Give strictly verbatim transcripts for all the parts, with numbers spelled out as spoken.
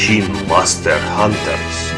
Shin Master Hunters.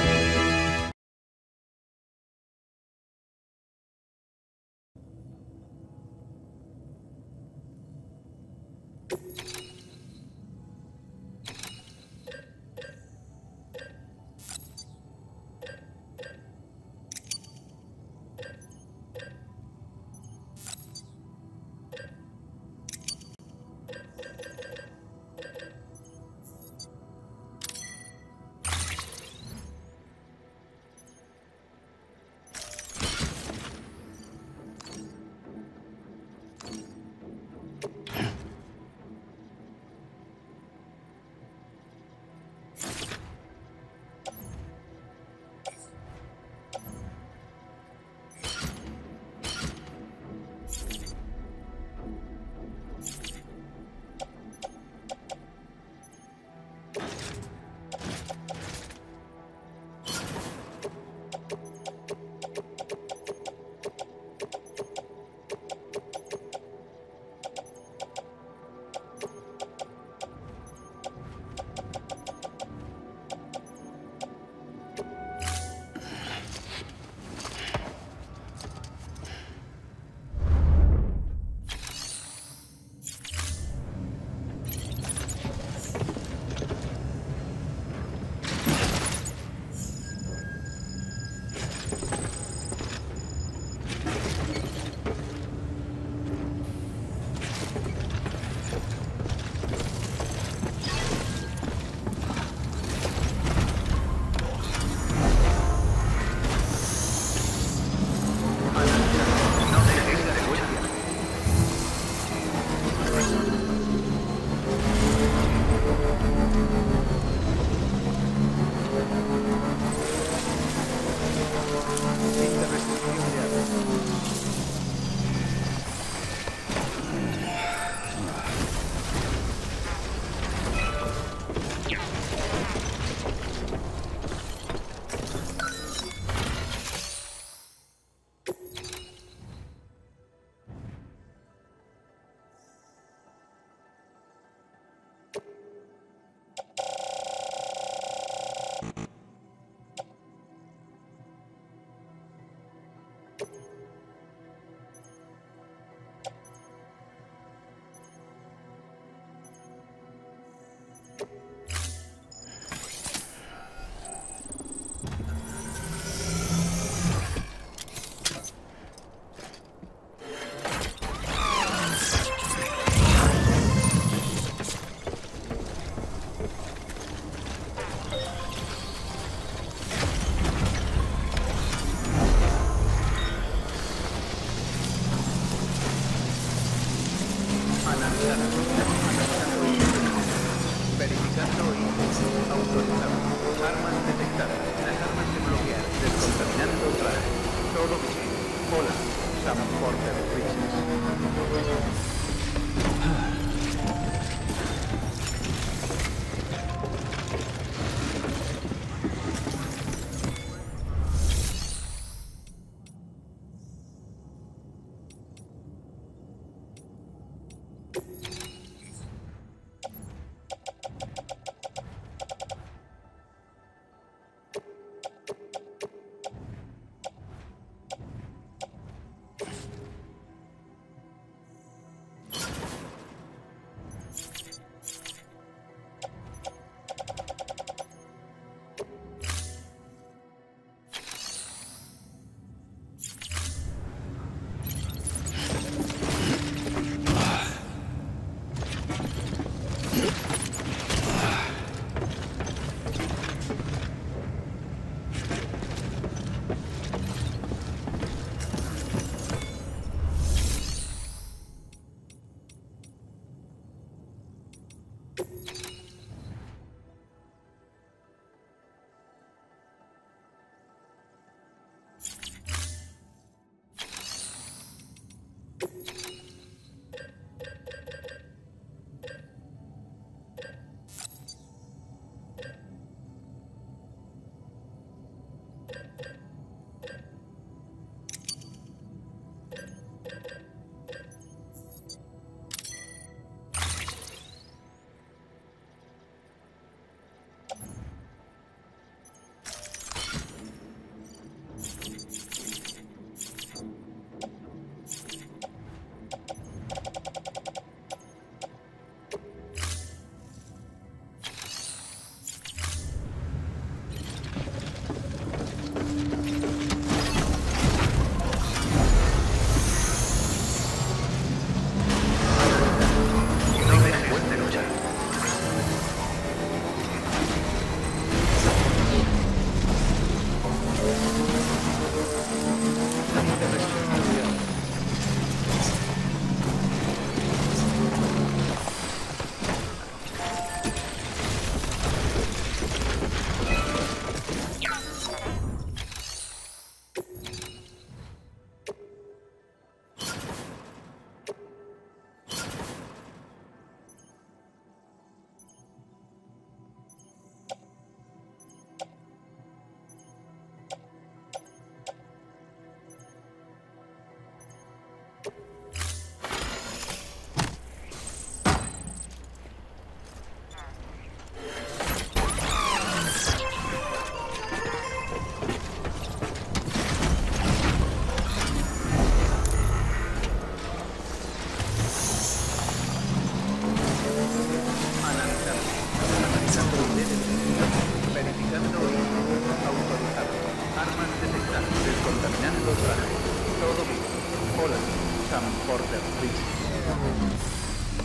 Transporter físico.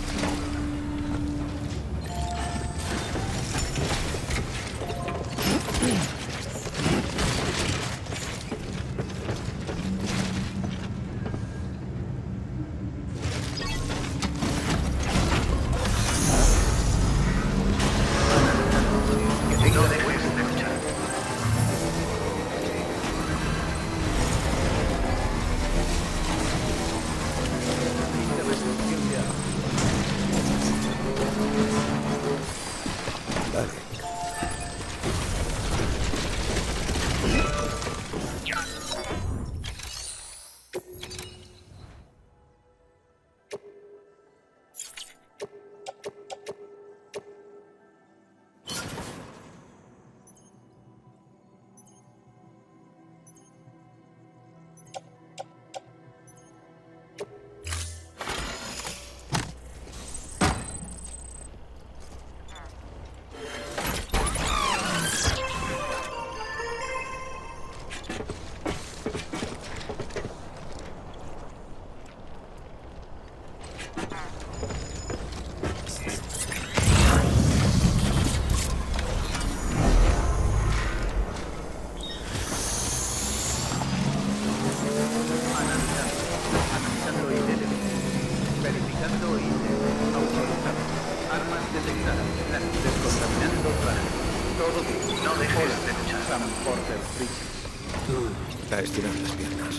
Transporter físico. A estirar las piernas.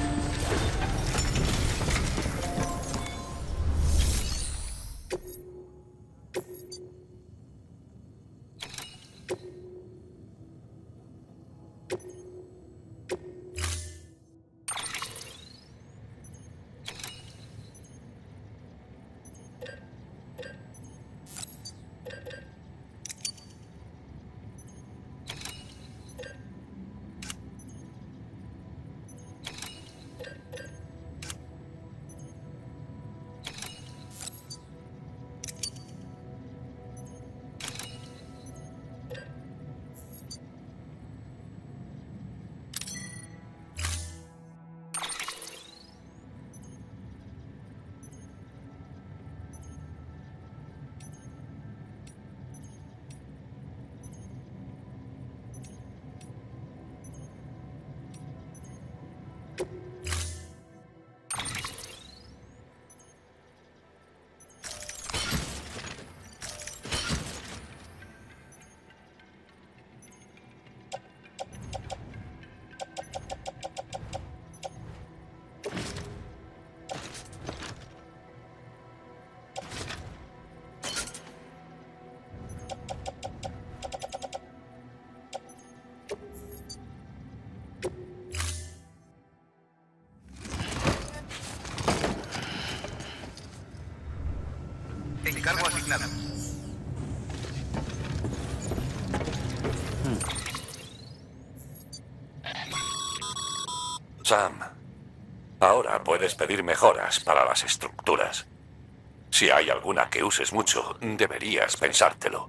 Encargo asignado. Sam, ahora puedes pedir mejoras para las estructuras. Si hay alguna que uses mucho, deberías pensártelo.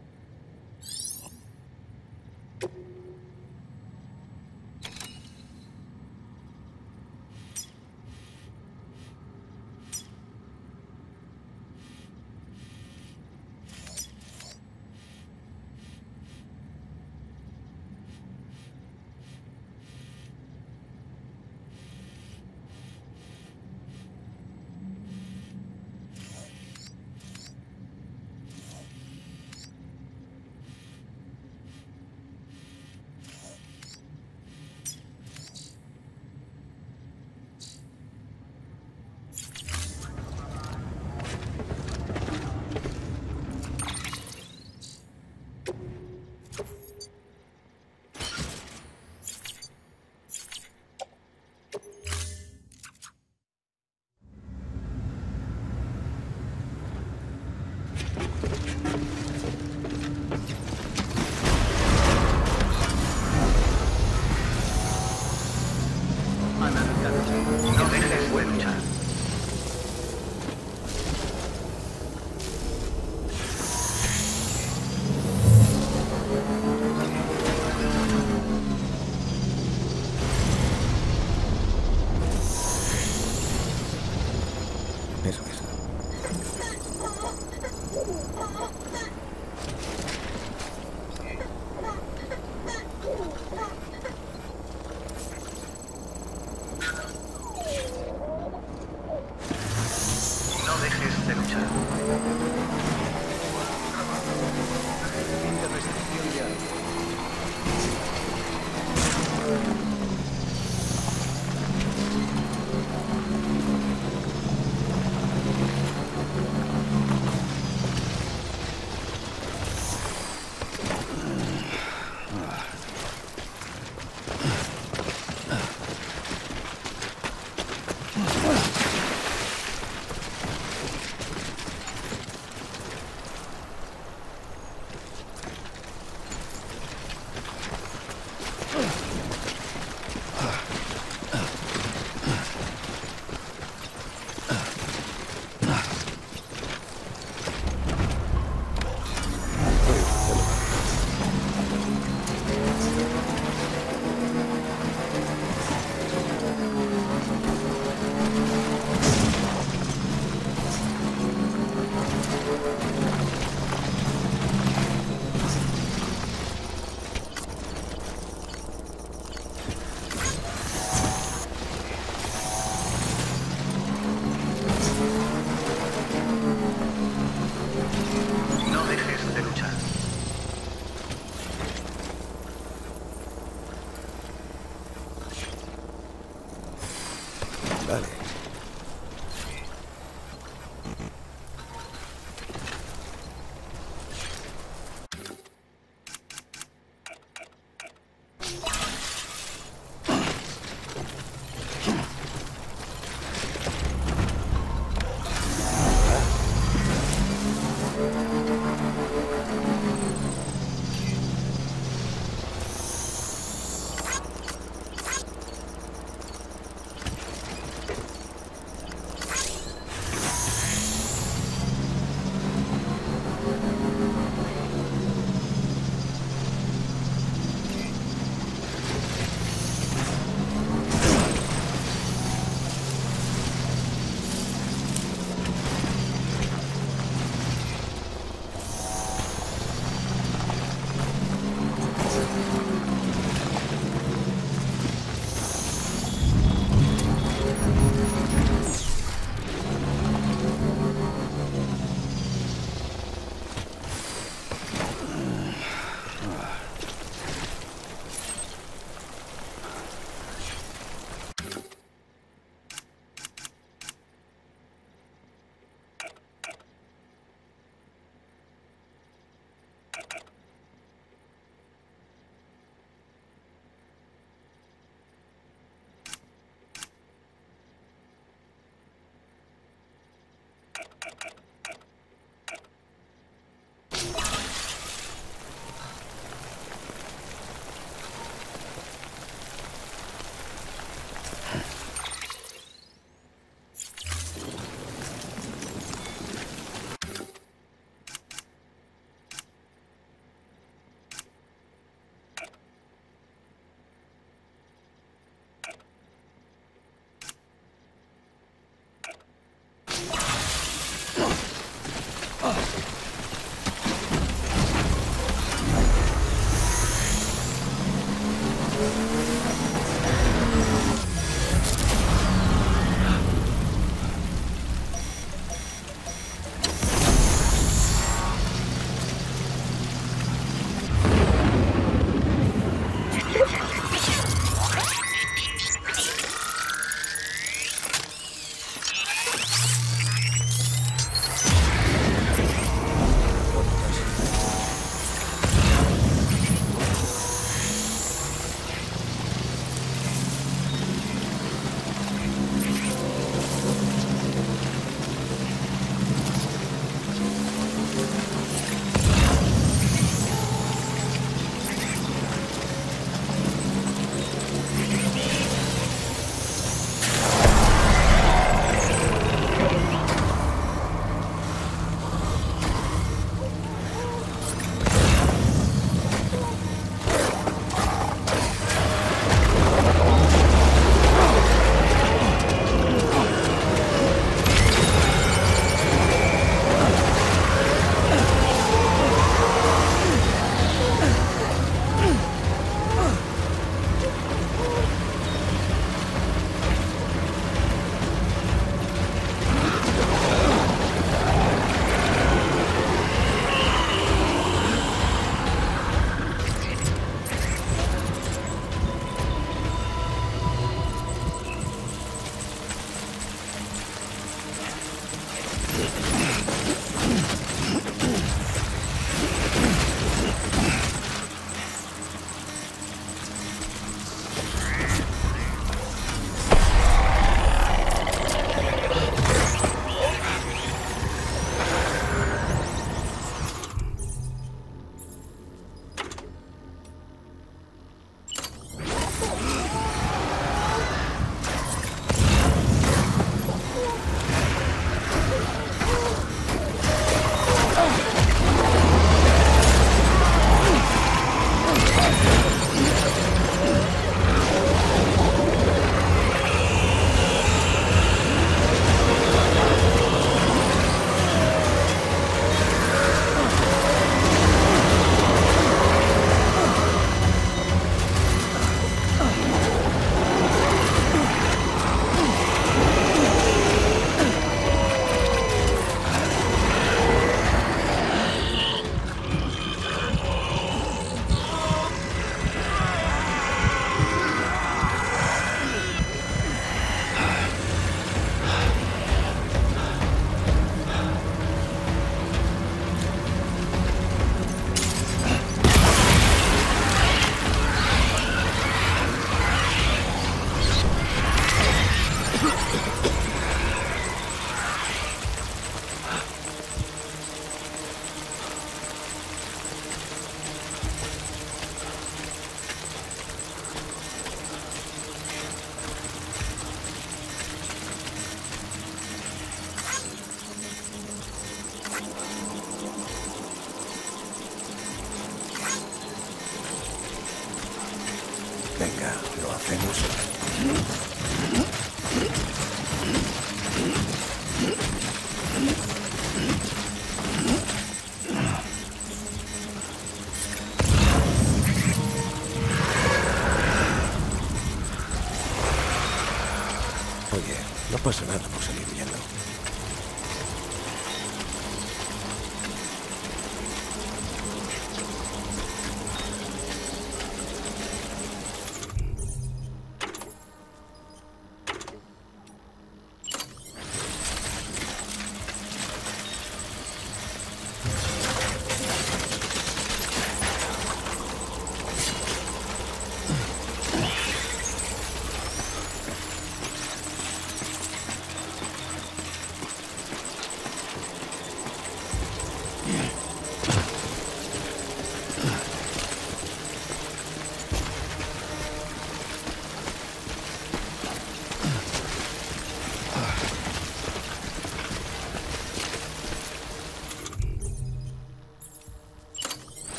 Venga, lo hacemos. Oye, no pasa nada por salir huyendo.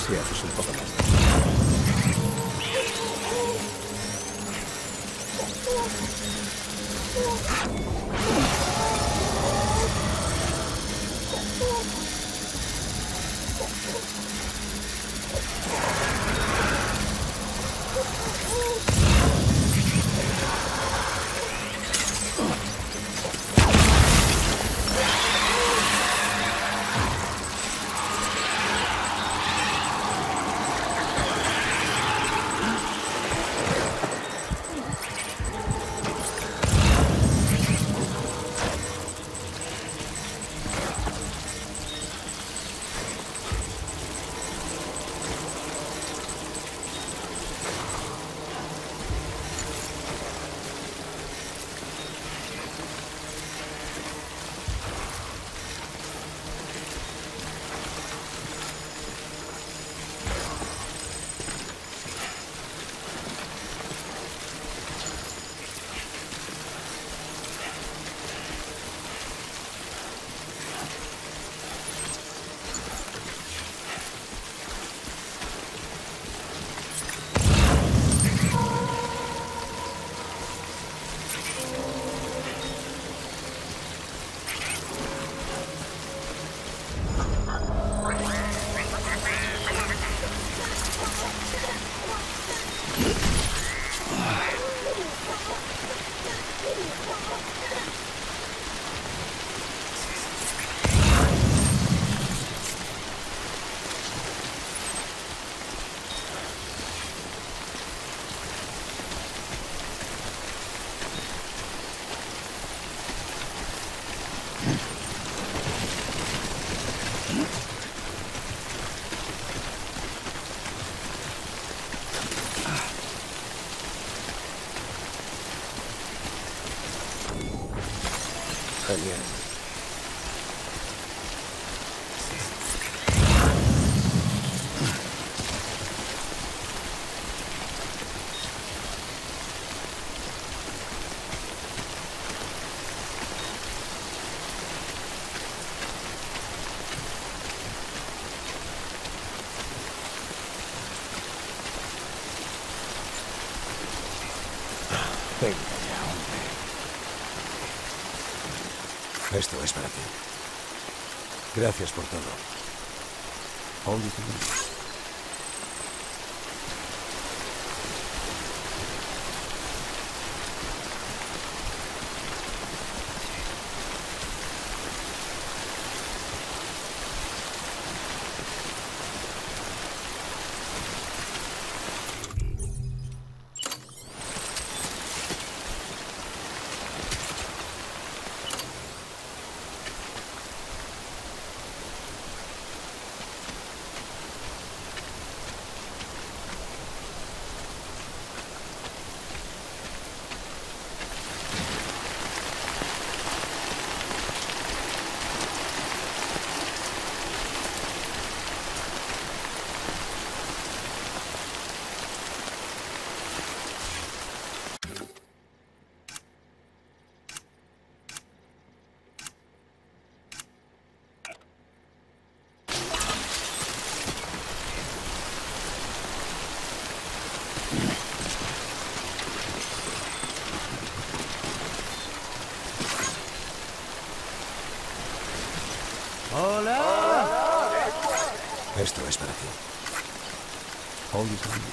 si haces un poco más. Genial. Venga ya, hombre. Esto es para ti. Gracias por todo. Only to me. Esto es para ti. Only to me.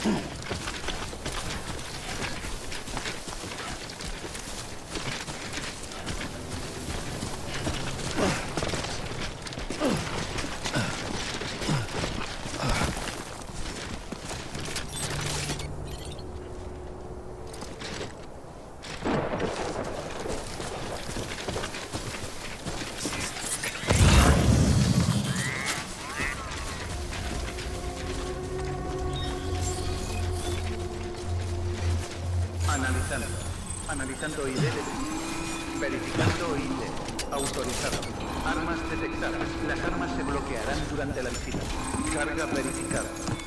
Analizando. Analizando I D. Verificando I D. Autorizado. Armas detectadas. Las armas se bloquearán durante la visita. Carga verificada.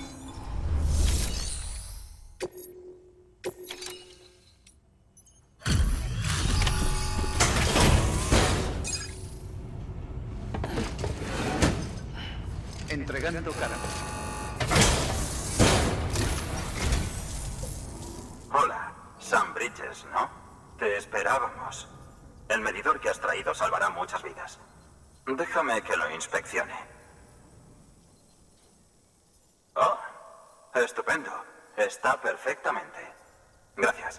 Entregando carga. Hola, Sam Bridges, ¿no? Te esperábamos. El medidor que has traído salvará muchas vidas. Déjame que lo inspeccione. Oh, estupendo. Está perfectamente. Gracias.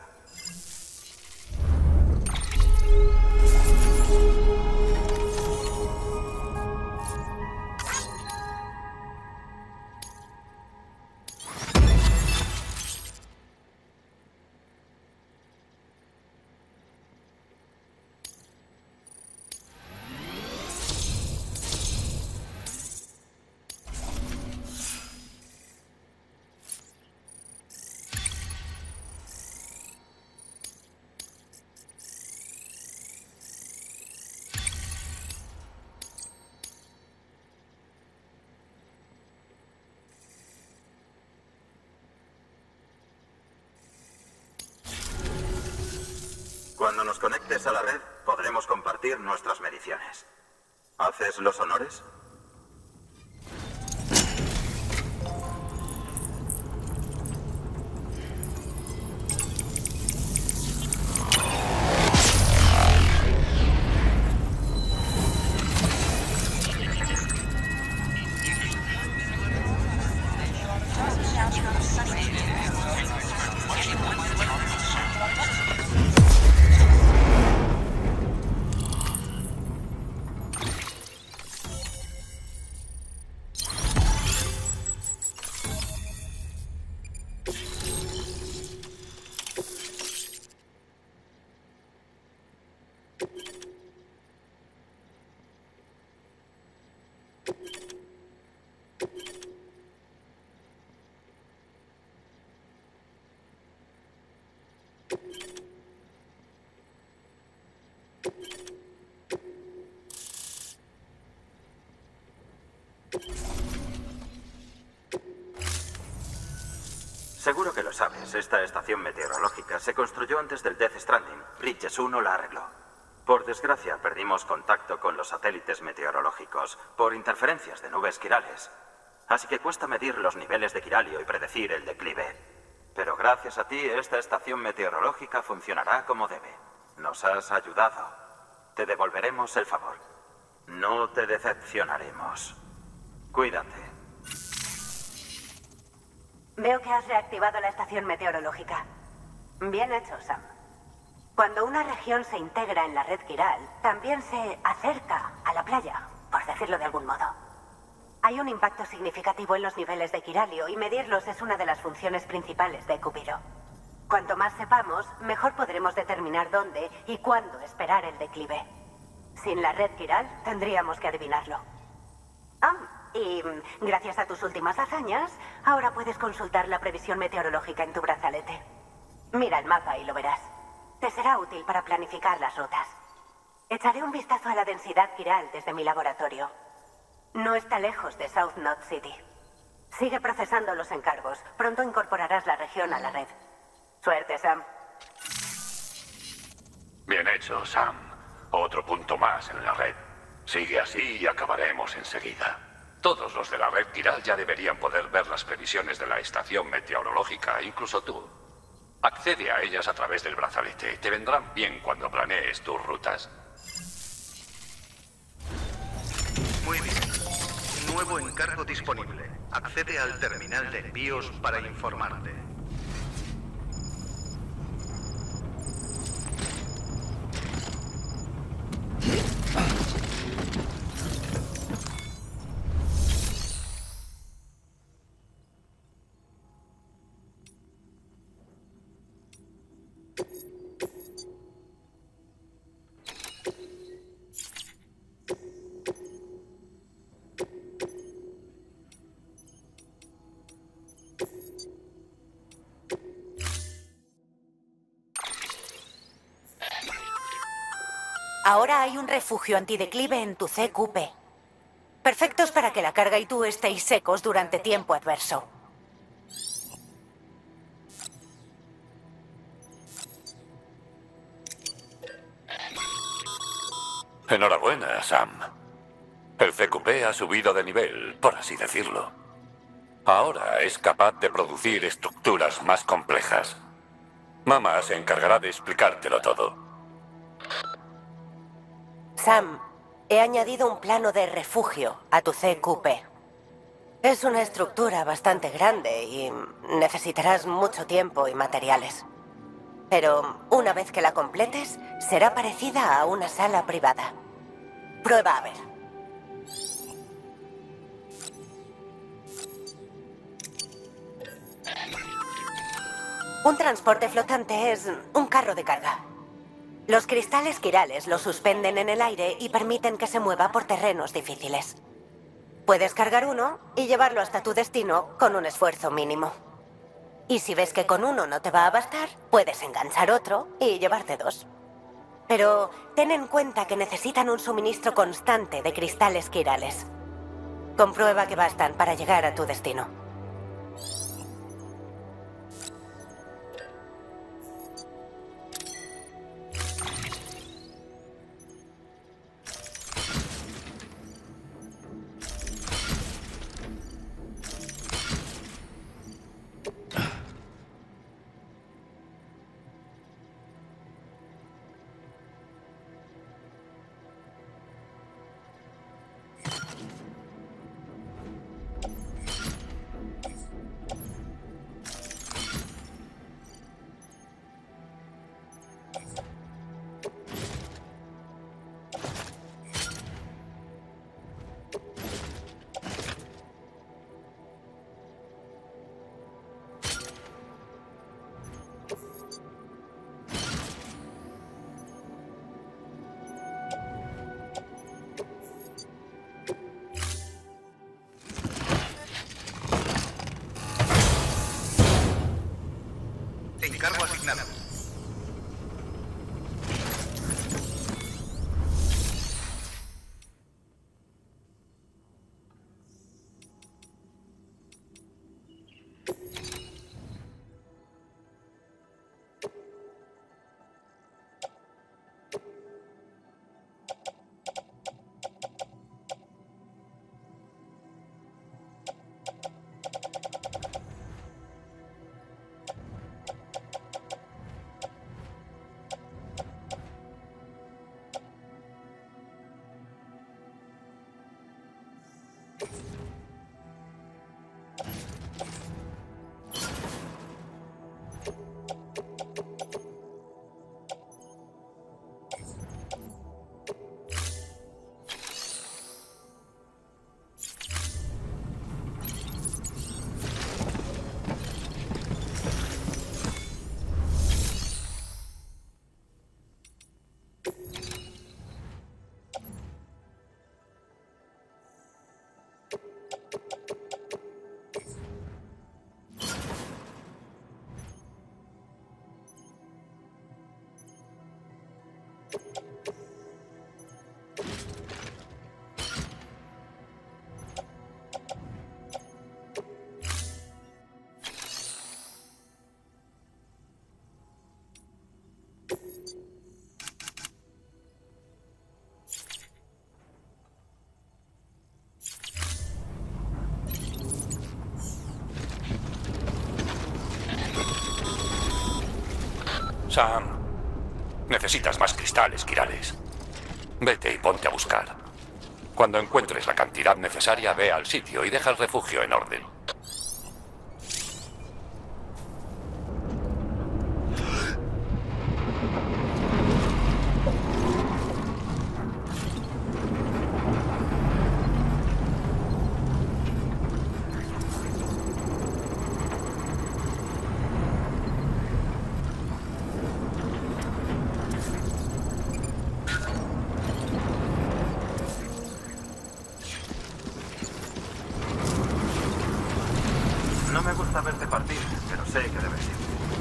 Cuando nos conectes a la red, podremos compartir nuestras mediciones. ¿Haces los honores? Seguro que lo sabes, esta estación meteorológica se construyó antes del Death Stranding. Bridges uno la arregló. Por desgracia, perdimos contacto con los satélites meteorológicos por interferencias de nubes quirales. Así que cuesta medir los niveles de quiralio y predecir el declive. Pero gracias a ti, esta estación meteorológica funcionará como debe. Nos has ayudado. Te devolveremos el favor. No te decepcionaremos. Cuídate. Veo que has reactivado la estación meteorológica. Bien hecho, Sam. Cuando una región se integra en la red quiral, también se acerca a la playa, por decirlo de algún modo. Hay un impacto significativo en los niveles de quiralio y medirlos es una de las funciones principales de Cupiro. Cuanto más sepamos, mejor podremos determinar dónde y cuándo esperar el declive. Sin la red quiral, tendríamos que adivinarlo. Ah, y gracias a tus últimas hazañas, ahora puedes consultar la previsión meteorológica en tu brazalete. Mira el mapa y lo verás. Te será útil para planificar las rutas. Echaré un vistazo a la densidad quiral desde mi laboratorio. No está lejos de South Knot City. Sigue procesando los encargos. Pronto incorporarás la región a la red. Suerte, Sam. Bien hecho, Sam. Otro punto más en la red. Sigue así y acabaremos enseguida. Todos los de la red quiral ya deberían poder ver las previsiones de la estación meteorológica, incluso tú. Accede a ellas a través del brazalete. Te vendrán bien cuando planees tus rutas. Muy bien. Nuevo encargo disponible. Accede al terminal de envíos para informarte. Ahora hay un refugio antideclive en tu C Q P. Perfectos para que la carga y tú estéis secos durante tiempo adverso. Enhorabuena, Sam. El C Q P ha subido de nivel, por así decirlo. Ahora es capaz de producir estructuras más complejas. Mamá se encargará de explicártelo todo. Sam, he añadido un plano de refugio a tu C Q P. Es una estructura bastante grande y necesitarás mucho tiempo y materiales. Pero una vez que la completes, será parecida a una sala privada. Prueba a ver. Un transporte flotante es un carro de carga. Los cristales quirales lo suspenden en el aire y permiten que se mueva por terrenos difíciles. Puedes cargar uno y llevarlo hasta tu destino con un esfuerzo mínimo. Y si ves que con uno no te va a bastar, puedes enganchar otro y llevarte dos. Pero ten en cuenta que necesitan un suministro constante de cristales quirales. Comprueba que bastan para llegar a tu destino. Encargo asignado. Sam, necesitas más cristales quirales. Vete y ponte a buscar. Cuando encuentres la cantidad necesaria, ve al sitio y deja el refugio en orden. No me gusta verte partir, pero sé que debes ir.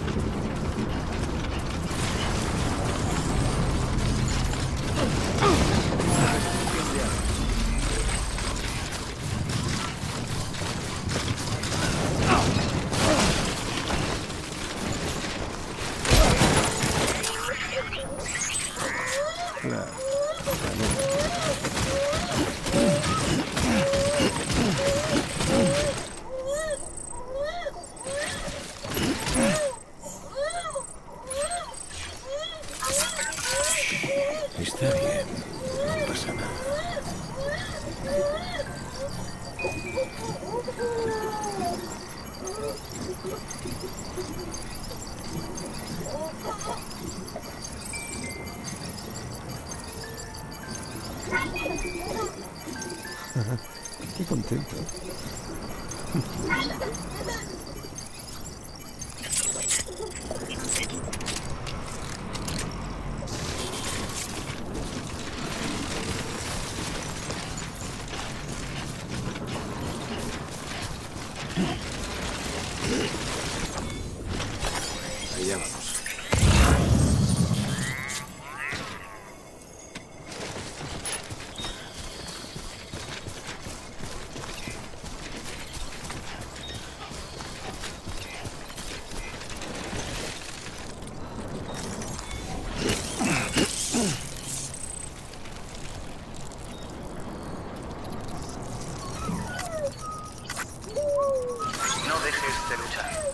Está bien, no pasa nada. Qué contento. Allá vamos. No dejes de luchar.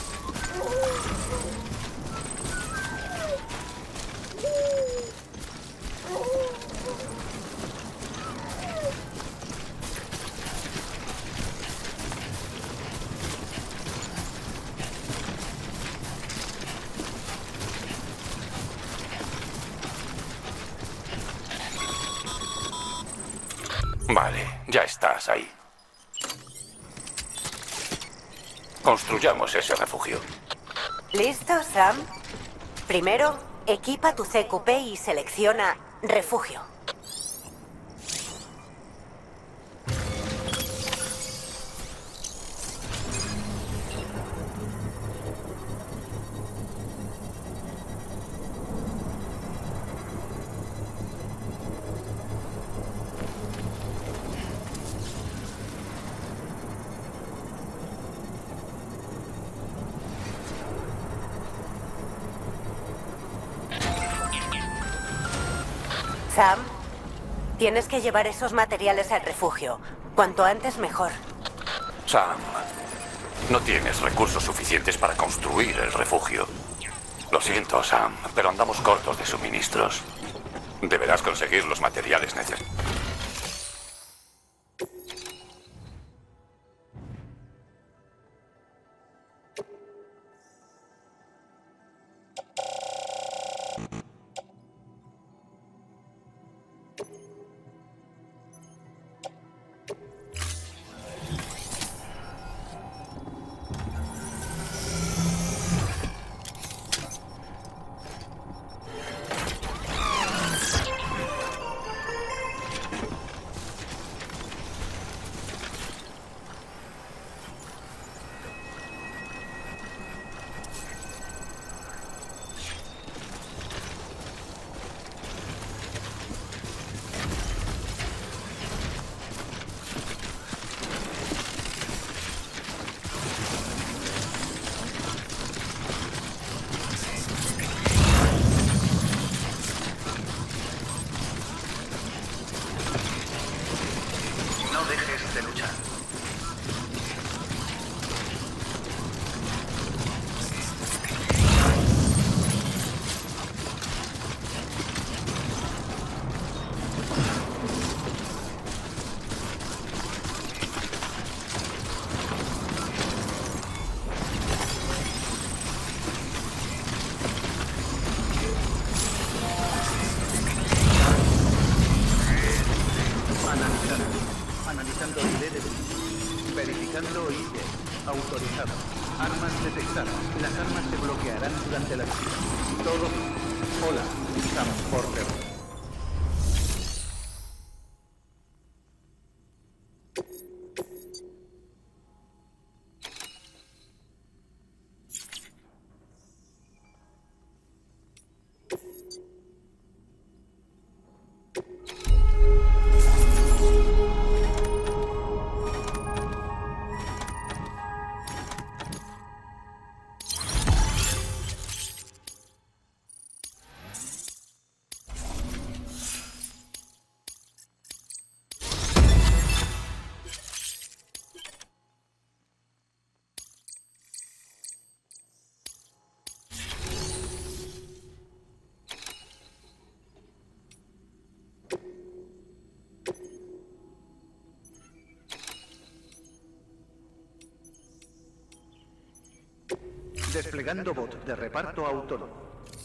Vale, ya estás ahí. Construyamos ese refugio. ¿Listo, Sam? Primero, equipa tu C Q P y selecciona refugio. Sam, tienes que llevar esos materiales al refugio. Cuanto antes, mejor. Sam, no tienes recursos suficientes para construir el refugio. Lo siento, Sam, pero andamos cortos de suministros. Deberás conseguir los materiales necesarios. autorizado. Armas detectadas. Las armas se bloquearán durante la visita. Todo... Hola, Sam Porter. Desplegando bot de reparto autónomo.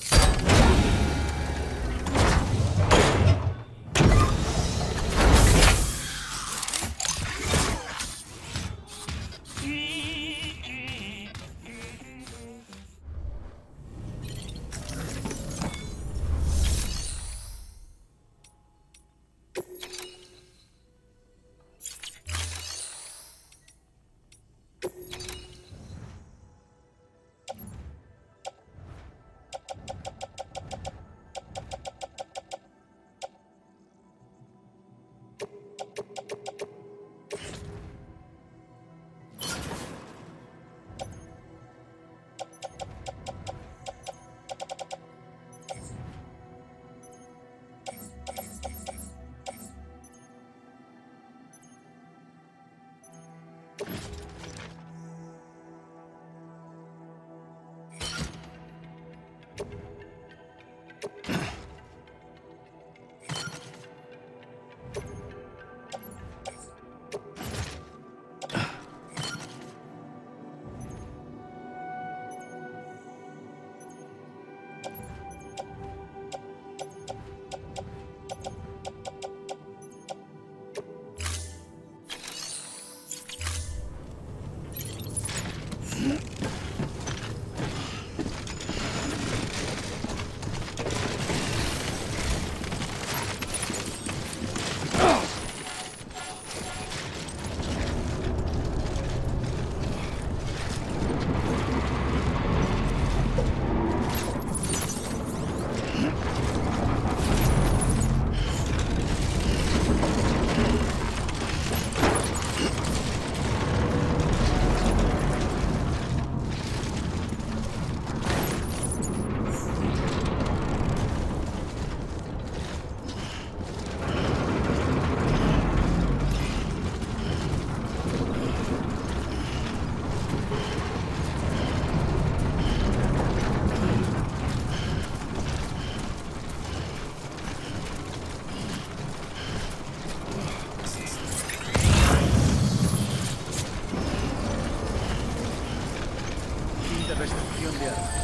Restricción de armas.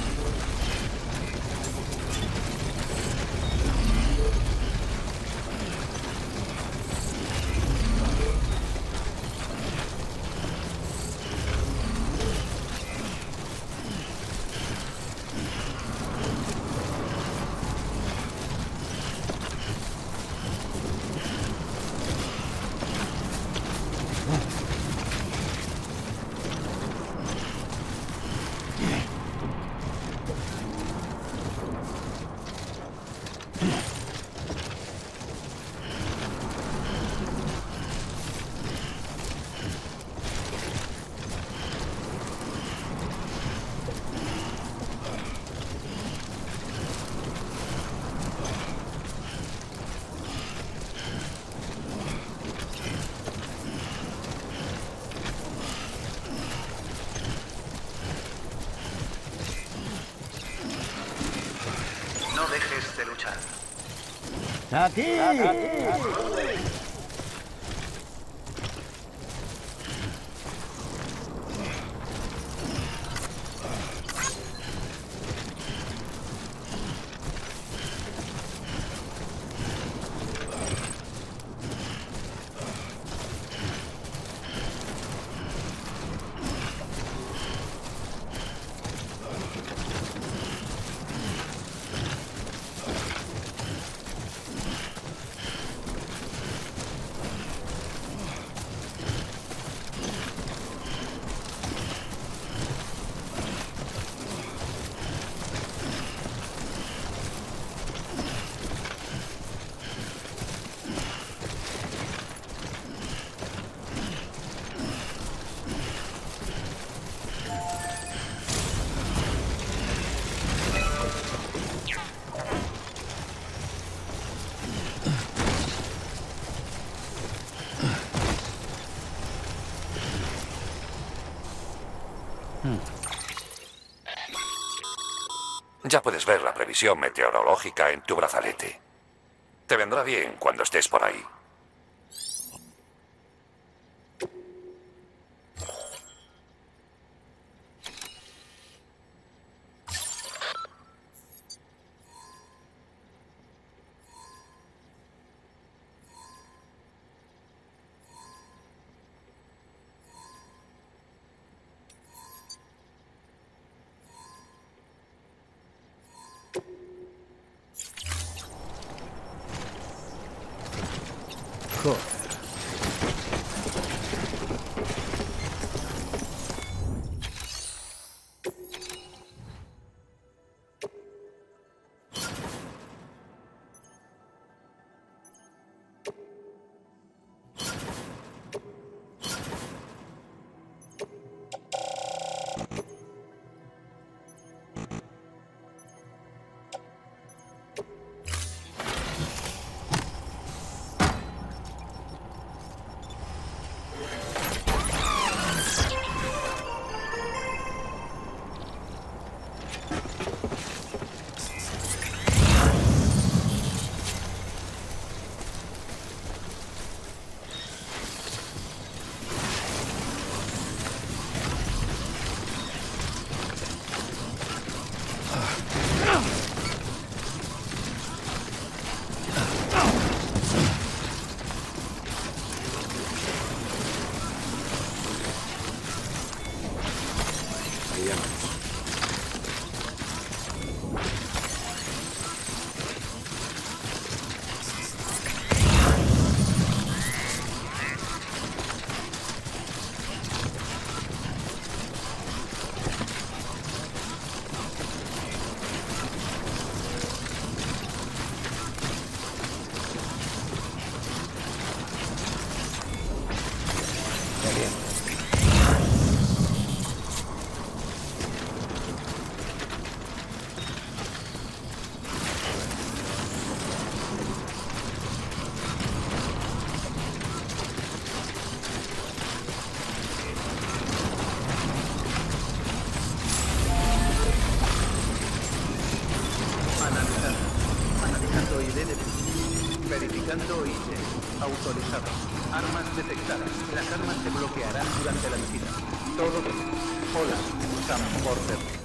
No dejes de luchar. ¡Aquí! Ya puedes ver la previsión meteorológica en tu brazalete. Te vendrá bien cuando estés por ahí. Joder. Verificando I D. Autorizado. Armas detectadas. Las armas se bloquearán durante la visita. Todo bien. Hola, Sam Porter.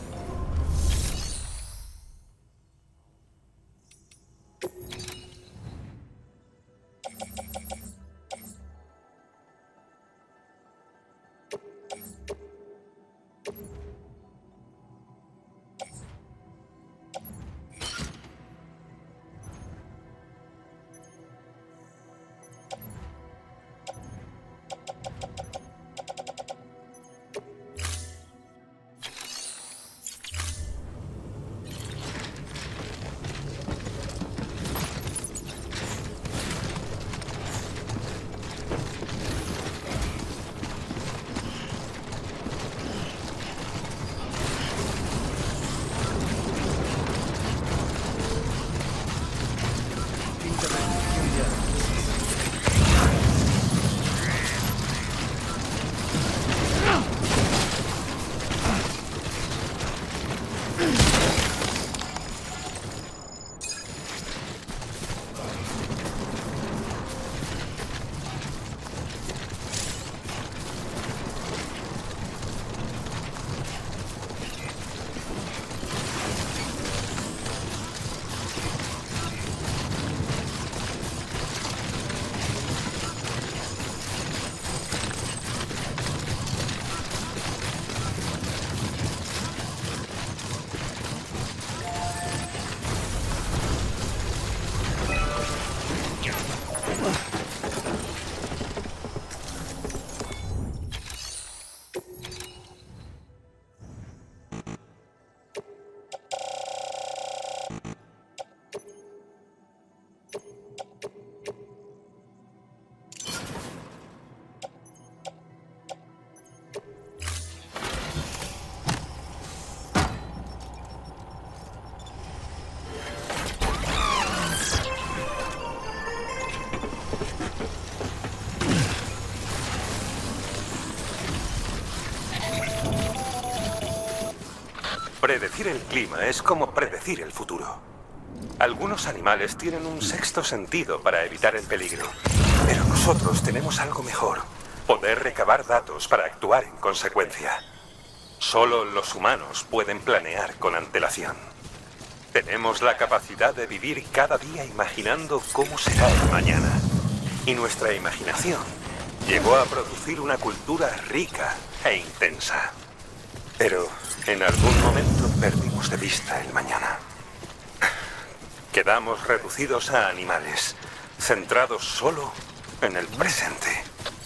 Predecir el clima es como predecir el futuro. Algunos animales tienen un sexto sentido para evitar el peligro, pero nosotros tenemos algo mejor: poder recabar datos para actuar en consecuencia. Solo los humanos pueden planear con antelación. Tenemos la capacidad de vivir cada día imaginando cómo será el mañana. Y nuestra imaginación llevó a producir una cultura rica e intensa. Pero en algún momento perdimos de vista el mañana. Quedamos reducidos a animales, centrados solo en el presente.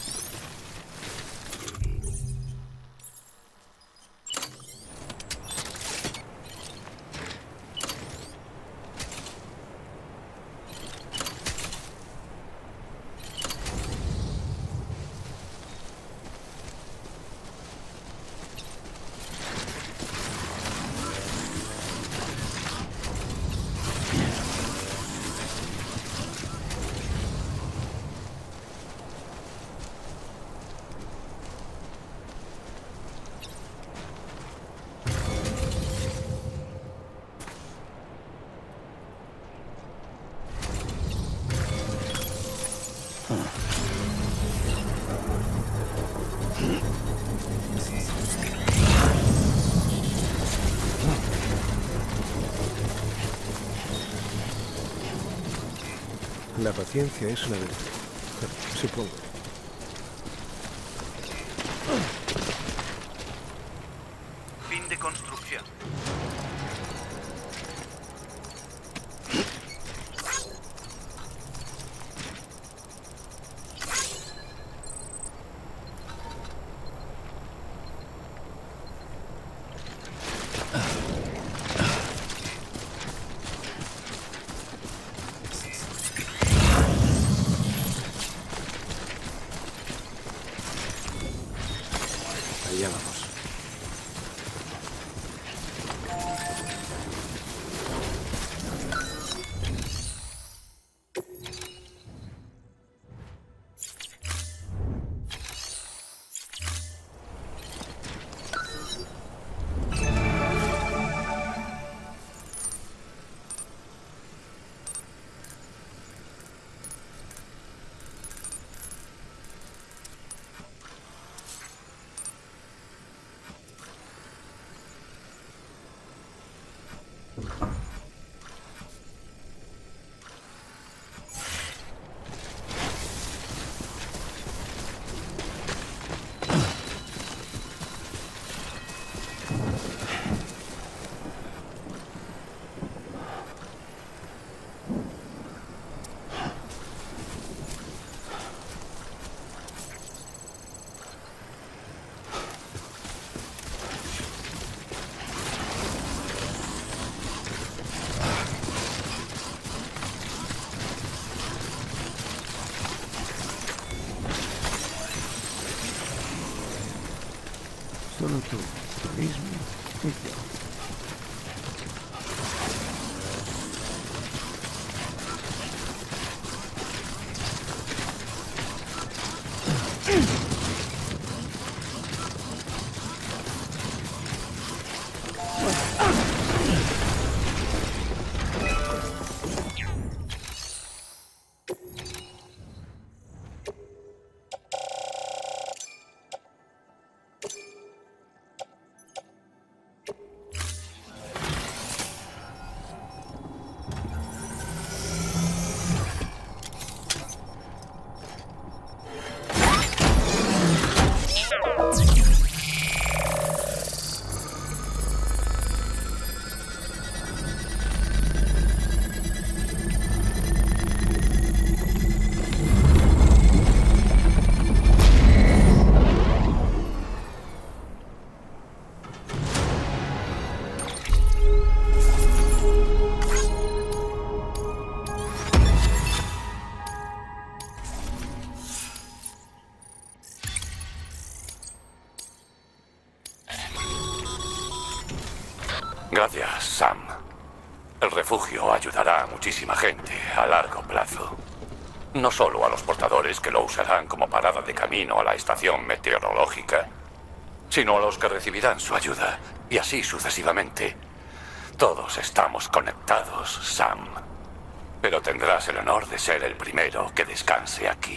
La paciencia es una virtud, supongo. Fin de construcción. Allá vamos. Solo tú, tú mismo y yo. Gracias, Sam. El refugio ayudará a muchísima gente a largo plazo. No solo a los portadores que lo usarán como parada de camino a la estación meteorológica, sino a los que recibirán su ayuda. Y así sucesivamente. Todos estamos conectados, Sam. Pero tendrás el honor de ser el primero que descanse aquí.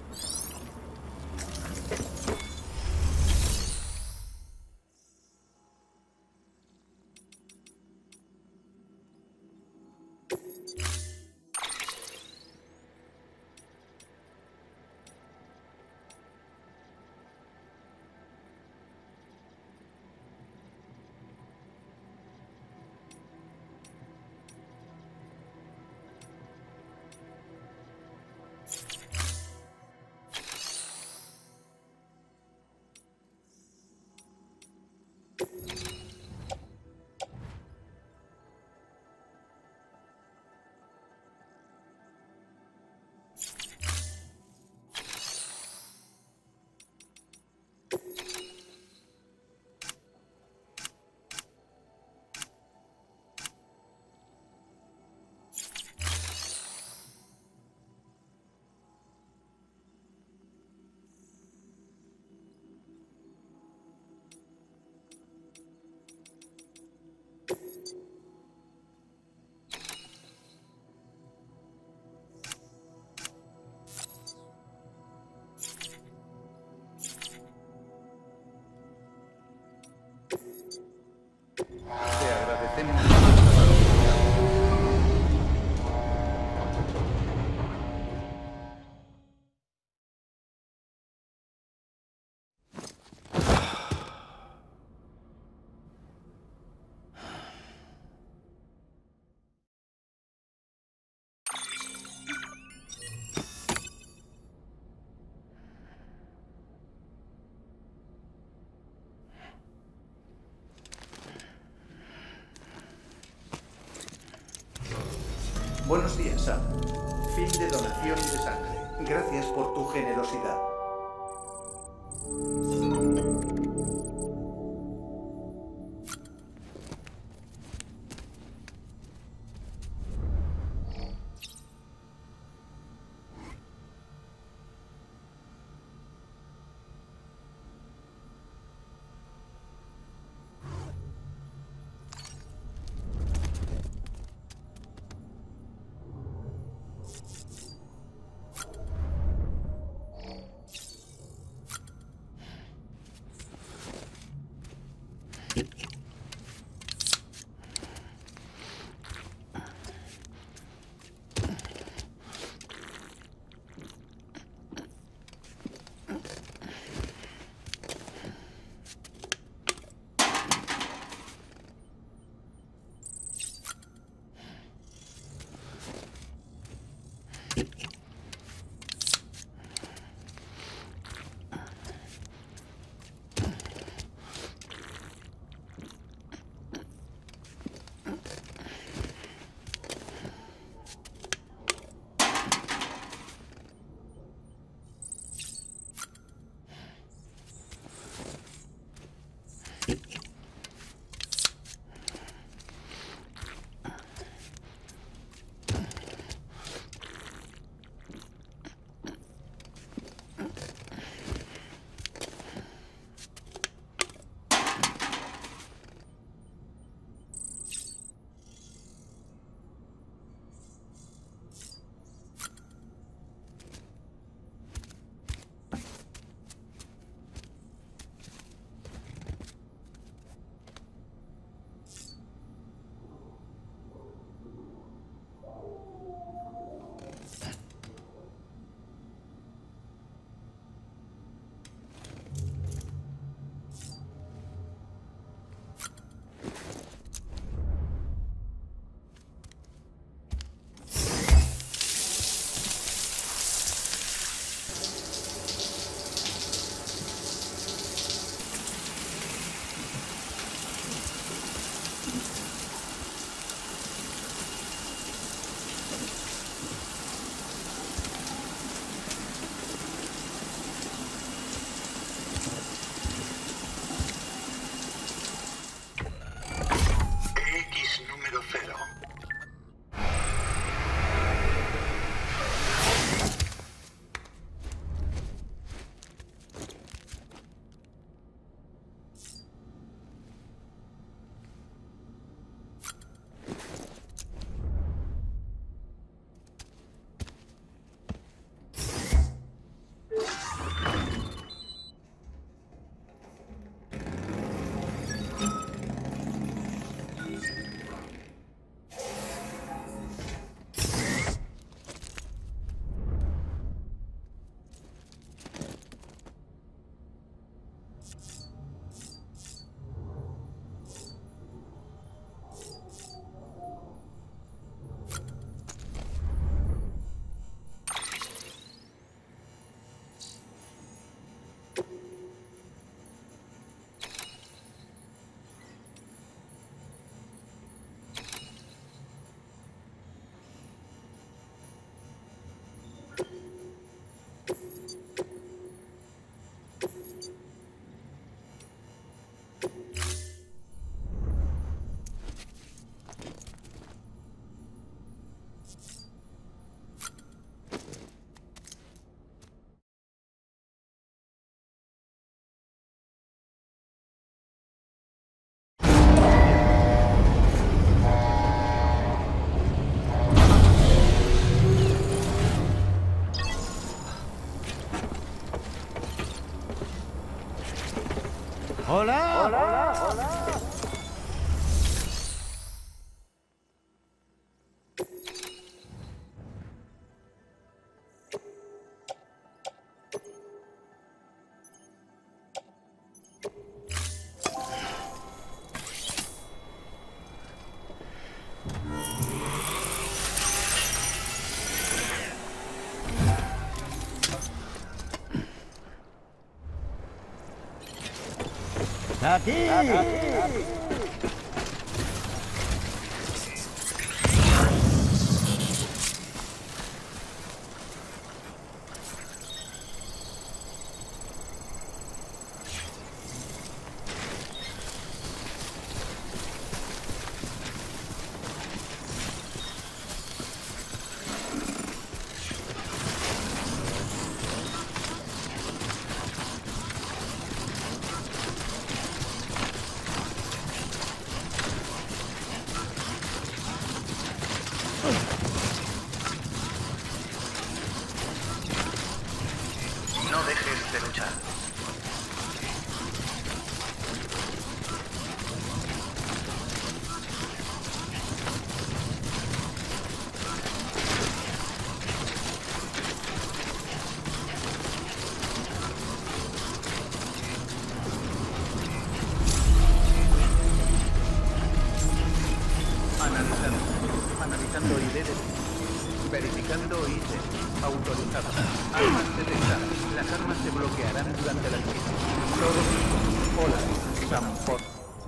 Te agradecemos. Buenos días, Sam. Fin de donación de sangre. Gracias por tu generosidad. Hola. Hola. Hola. Aquí. Aquí. No dejes de luchar. Analizando. Analizando I D. Verificando I D. Autorizado. Armas detectadas. Las armas se bloquearán durante la visita. Todos. Hola. Sam Ford.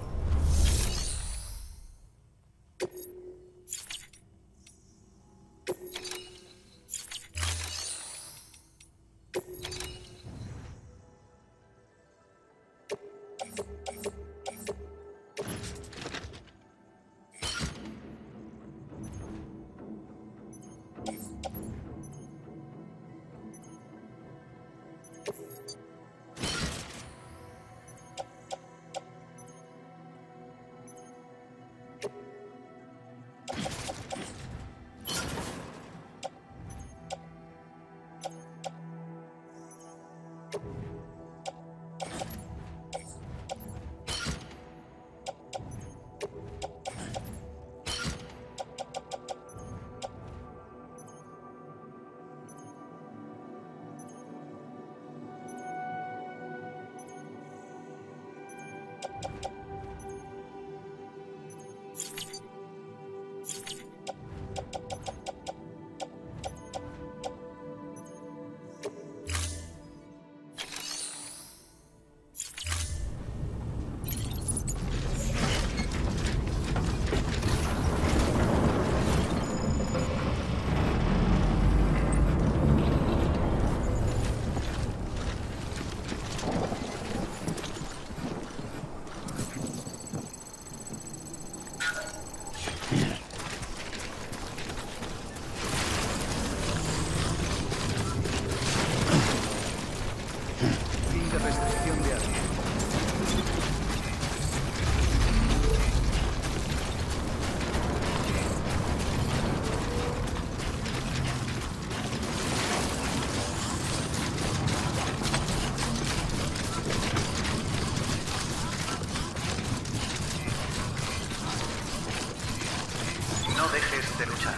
No dejes de luchar.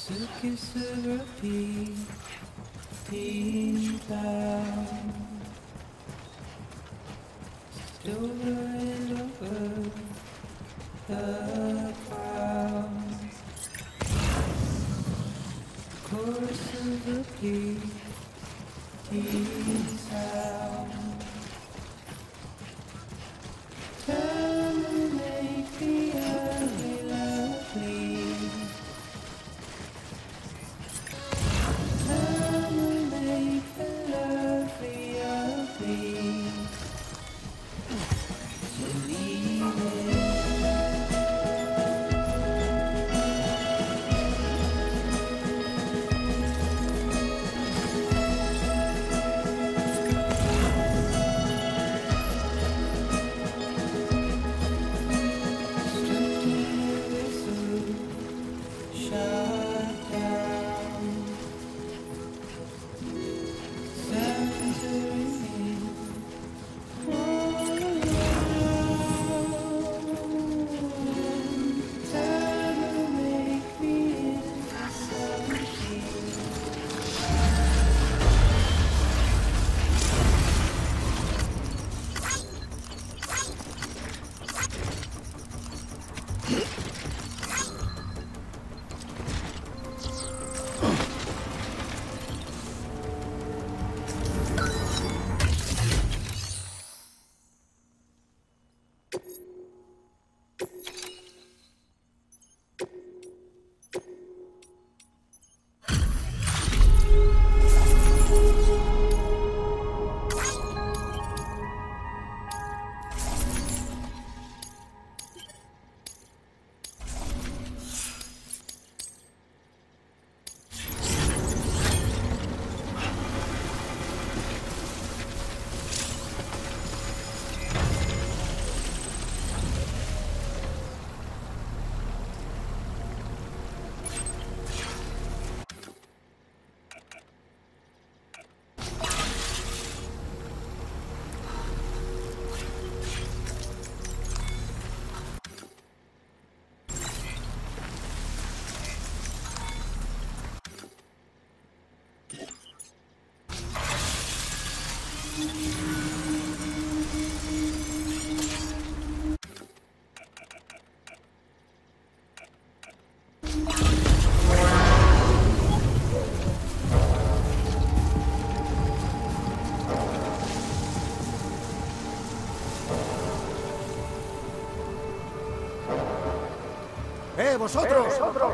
¡Eh, vosotros! ¡Eh, vosotros!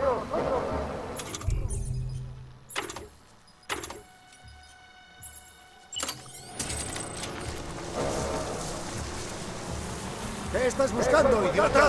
¿Qué estás buscando, idiota?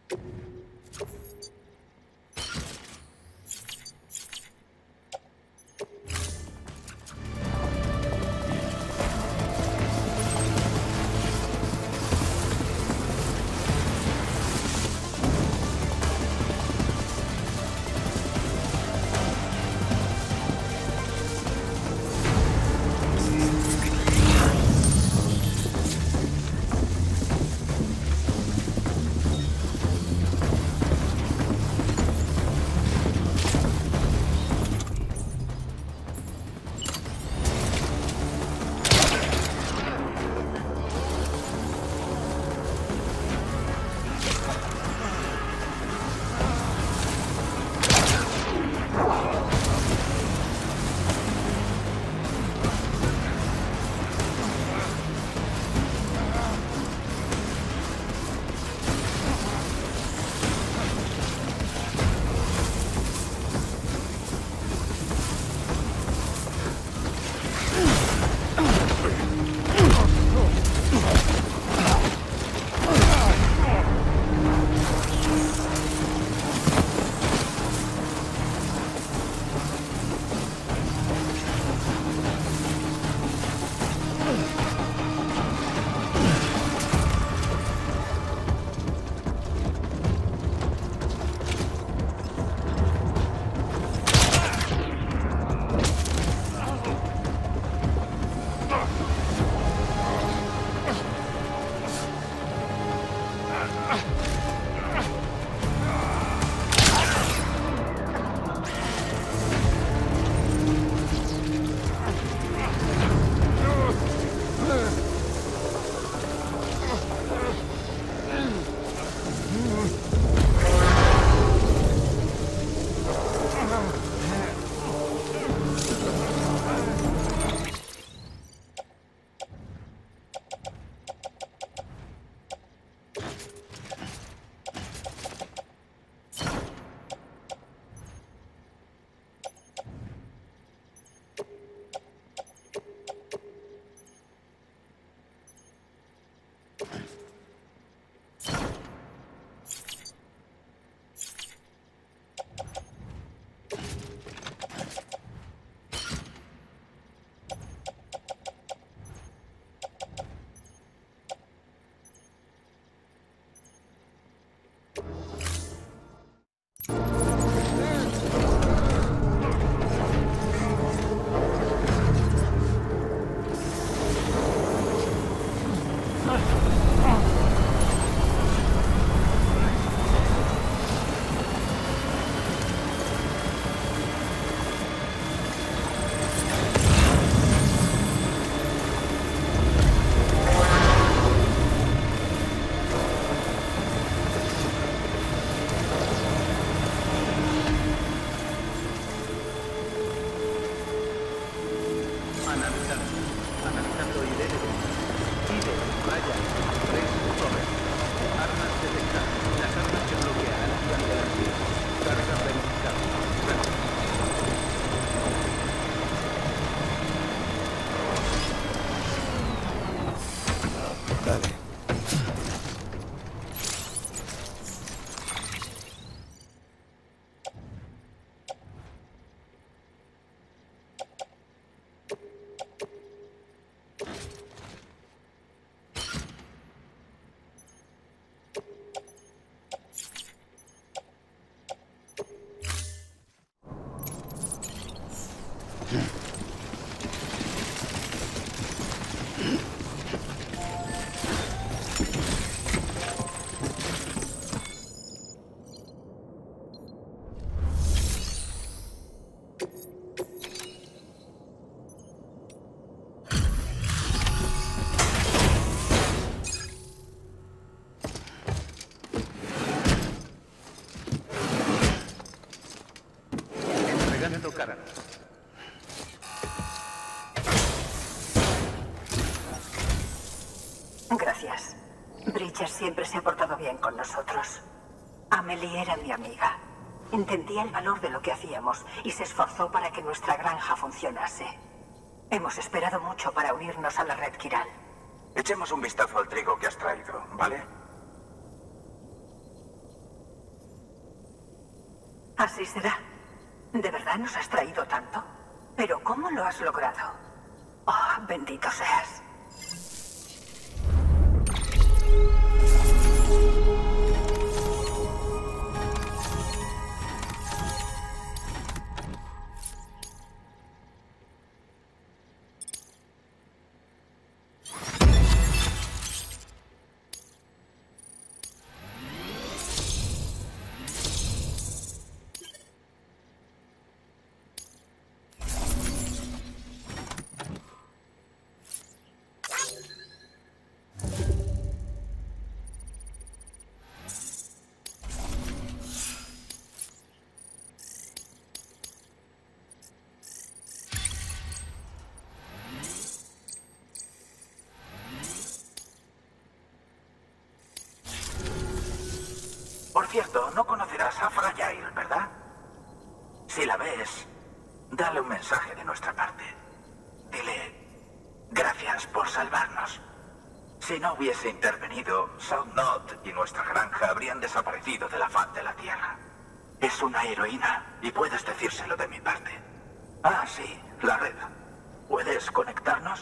Gracias. Bridger siempre se ha portado bien con nosotros. Amelie era mi amiga. Entendía el valor de lo que hacíamos y se esforzó para que nuestra granja funcionase. Hemos esperado mucho para unirnos a la red Kiral. Echemos un vistazo al trigo que has traído, ¿vale? Así será. ¿De verdad nos has traído tanto? ¿Pero cómo lo has logrado? Oh, bendito seas. Por cierto, no conocerás a Fragile, ¿verdad? Si la ves, dale un mensaje de nuestra parte. Dile, gracias por salvarnos. Si no hubiese intervenido, Soundknot y nuestra granja habrían desaparecido de la faz de la Tierra. Es una heroína, y puedes decírselo de mi parte. Ah, sí, la red. ¿Puedes conectarnos?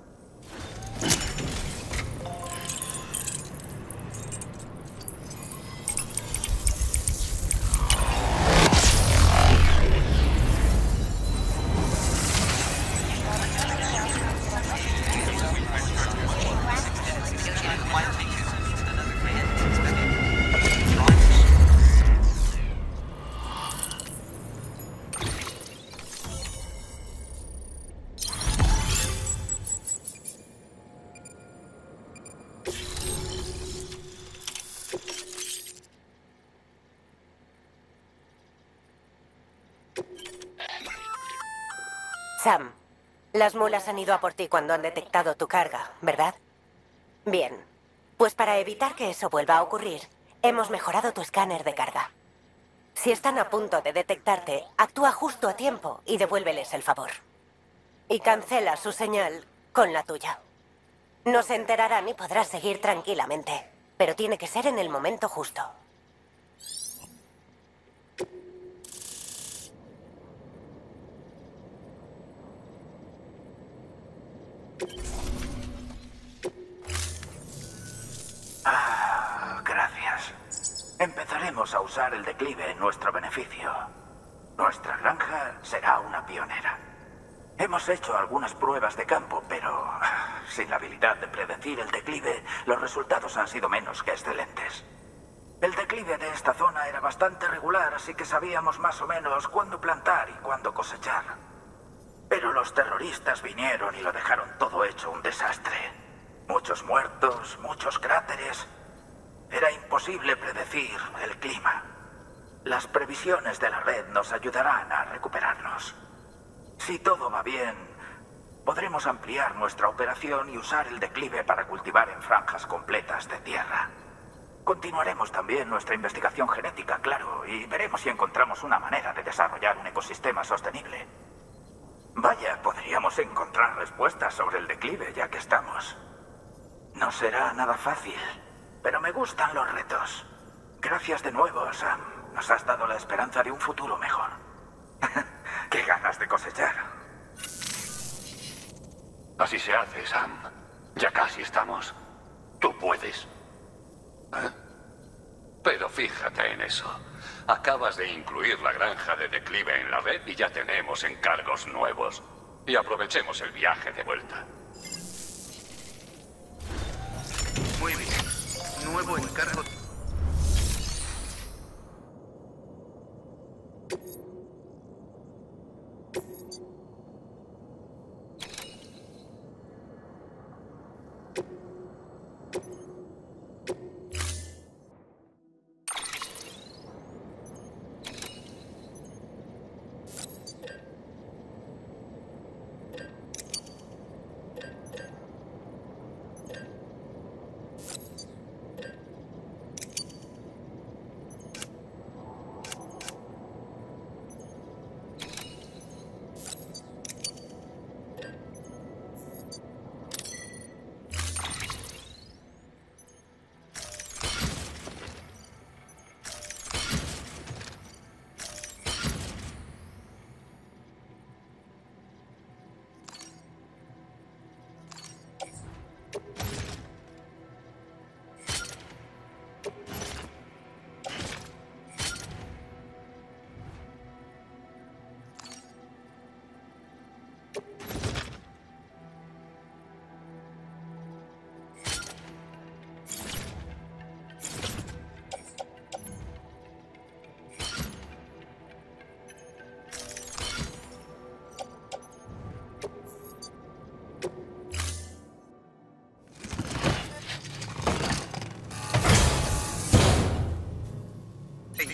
Sam, las mulas han ido a por ti cuando han detectado tu carga, ¿verdad? Bien, pues para evitar que eso vuelva a ocurrir, hemos mejorado tu escáner de carga. Si están a punto de detectarte, actúa justo a tiempo y devuélveles el favor. Y cancela su señal con la tuya. No se enterarán y podrás seguir tranquilamente, pero tiene que ser en el momento justo. Ah, gracias. Empezaremos a usar el declive en nuestro beneficio. Nuestra granja será una pionera. Hemos hecho algunas pruebas de campo, pero sin la habilidad de predecir el declive, los resultados han sido menos que excelentes. El declive de esta zona era bastante regular, así que sabíamos más o menos cuándo plantar y cuándo cosechar. Pero los terroristas vinieron y lo dejaron todo hecho un desastre. Muchos muertos, muchos cráteres. Era imposible predecir el clima. Las previsiones de la red nos ayudarán a recuperarnos. Si todo va bien, podremos ampliar nuestra operación y usar el declive para cultivar en franjas completas de tierra. Continuaremos también nuestra investigación genética, claro, y veremos si encontramos una manera de desarrollar un ecosistema sostenible. Vaya, podríamos encontrar respuestas sobre el declive ya que estamos. No será nada fácil, pero me gustan los retos. Gracias de nuevo, Sam. Nos has dado la esperanza de un futuro mejor. ¡Qué ganas de cosechar! Así se hace, Sam. Ya casi estamos. Tú puedes. ¿Eh? Pero fíjate en eso. Acabas de incluir la granja de declive en la red y ya tenemos encargos nuevos. Y aprovechemos el viaje de vuelta. Muy bien. Nuevo encargo.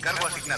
Cargo asignado.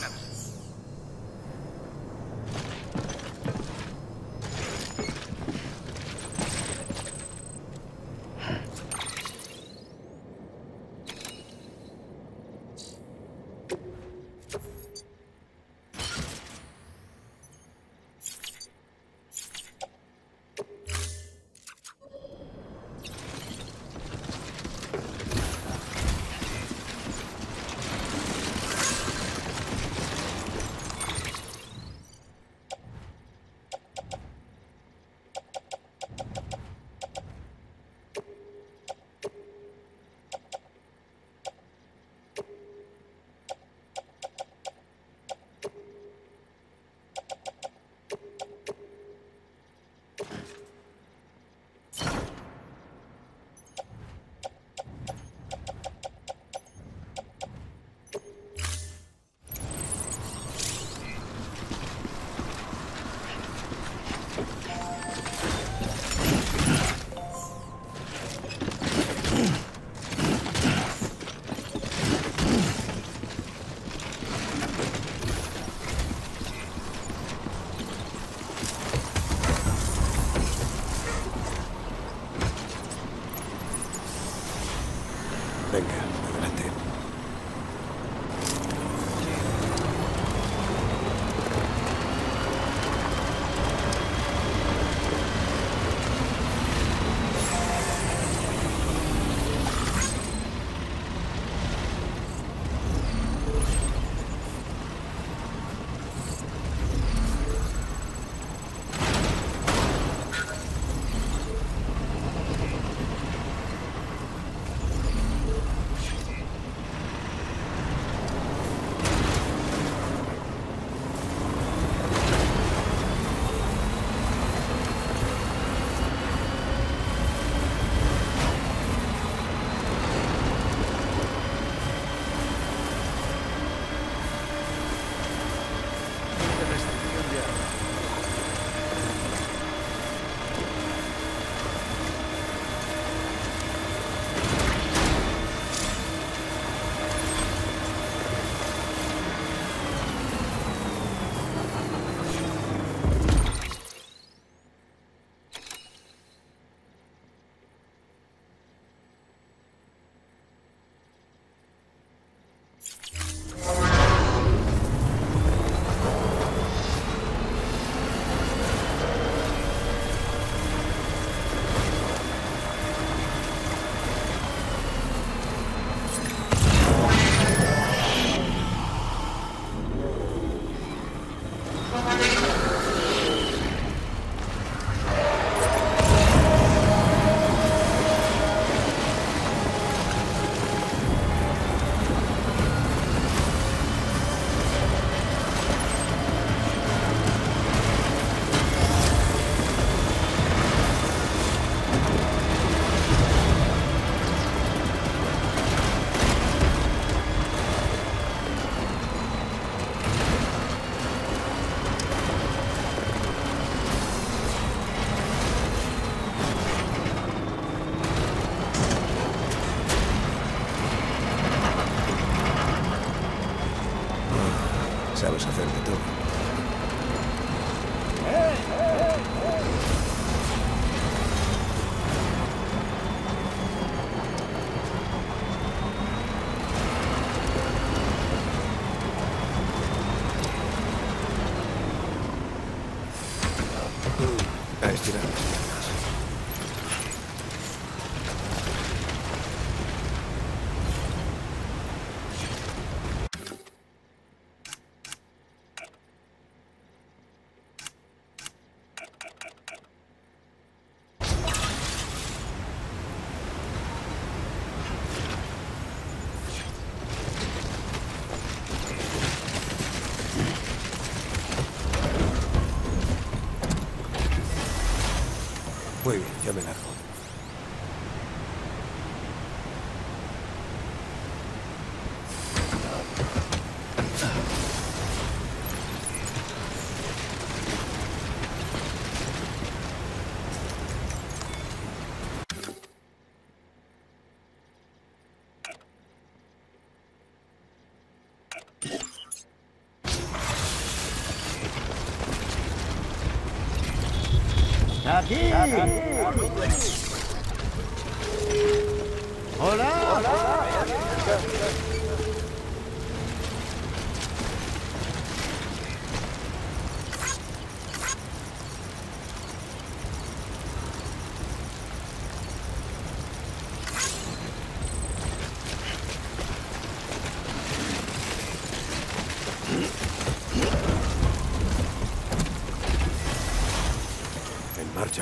Venga, adelante. Sabes hacer de todo. A estirar las piernas. Muy bien, yo me largo. Aquí. Hola. Hola. En marcha.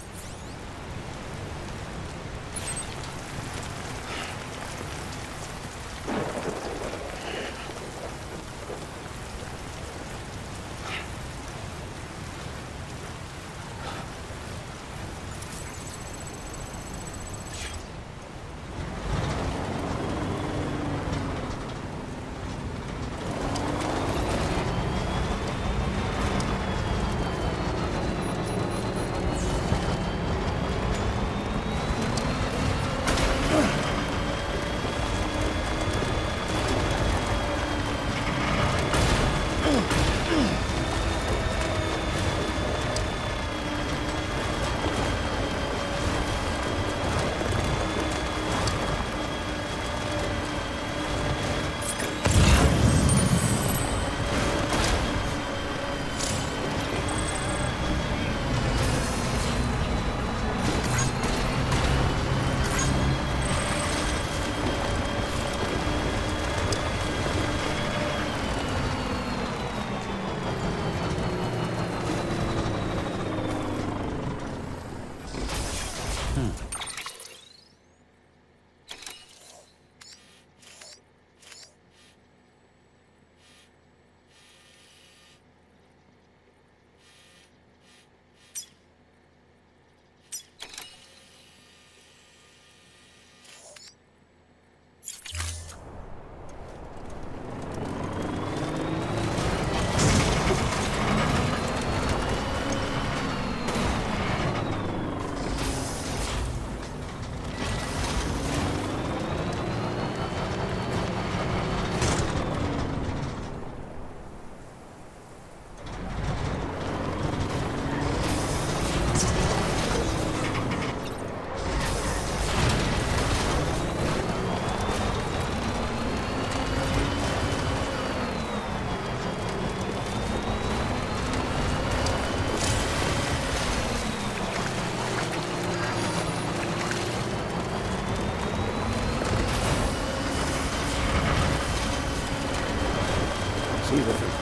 Sí, perfecto.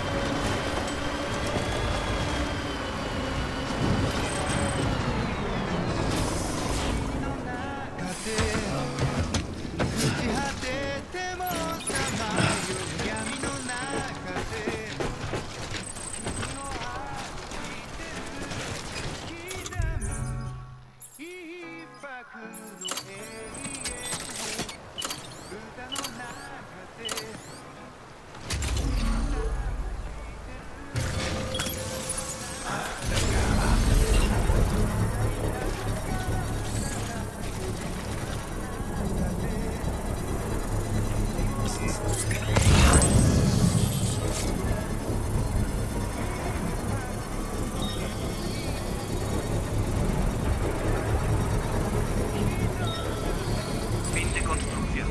Fin de construcción.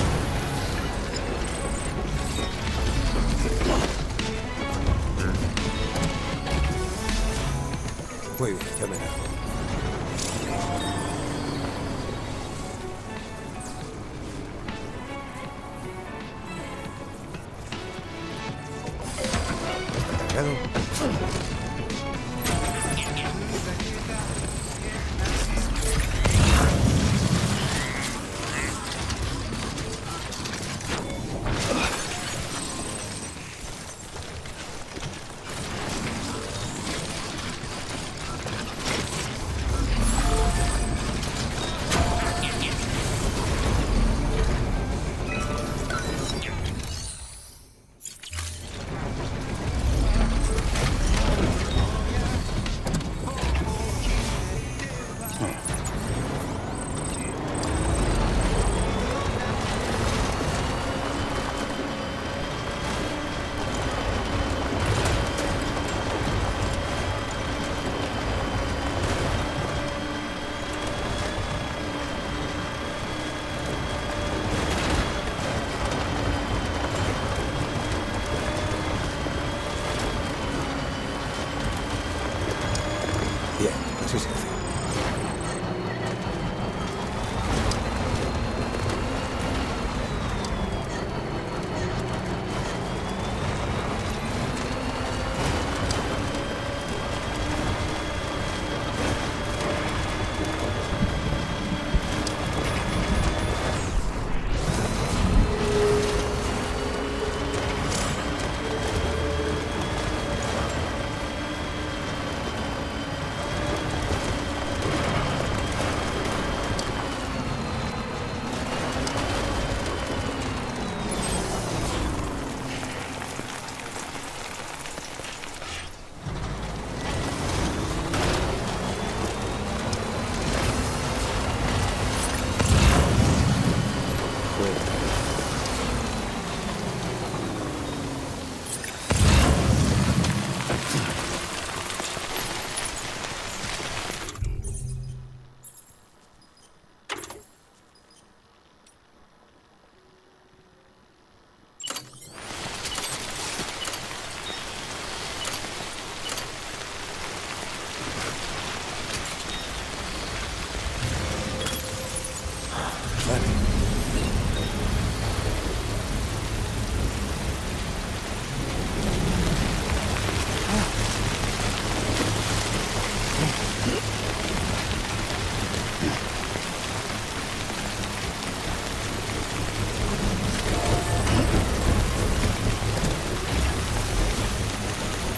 Muy bien, ya me largo. ¿Está cargado?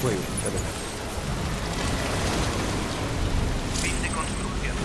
Muy bien, adelante. Fin de construcción.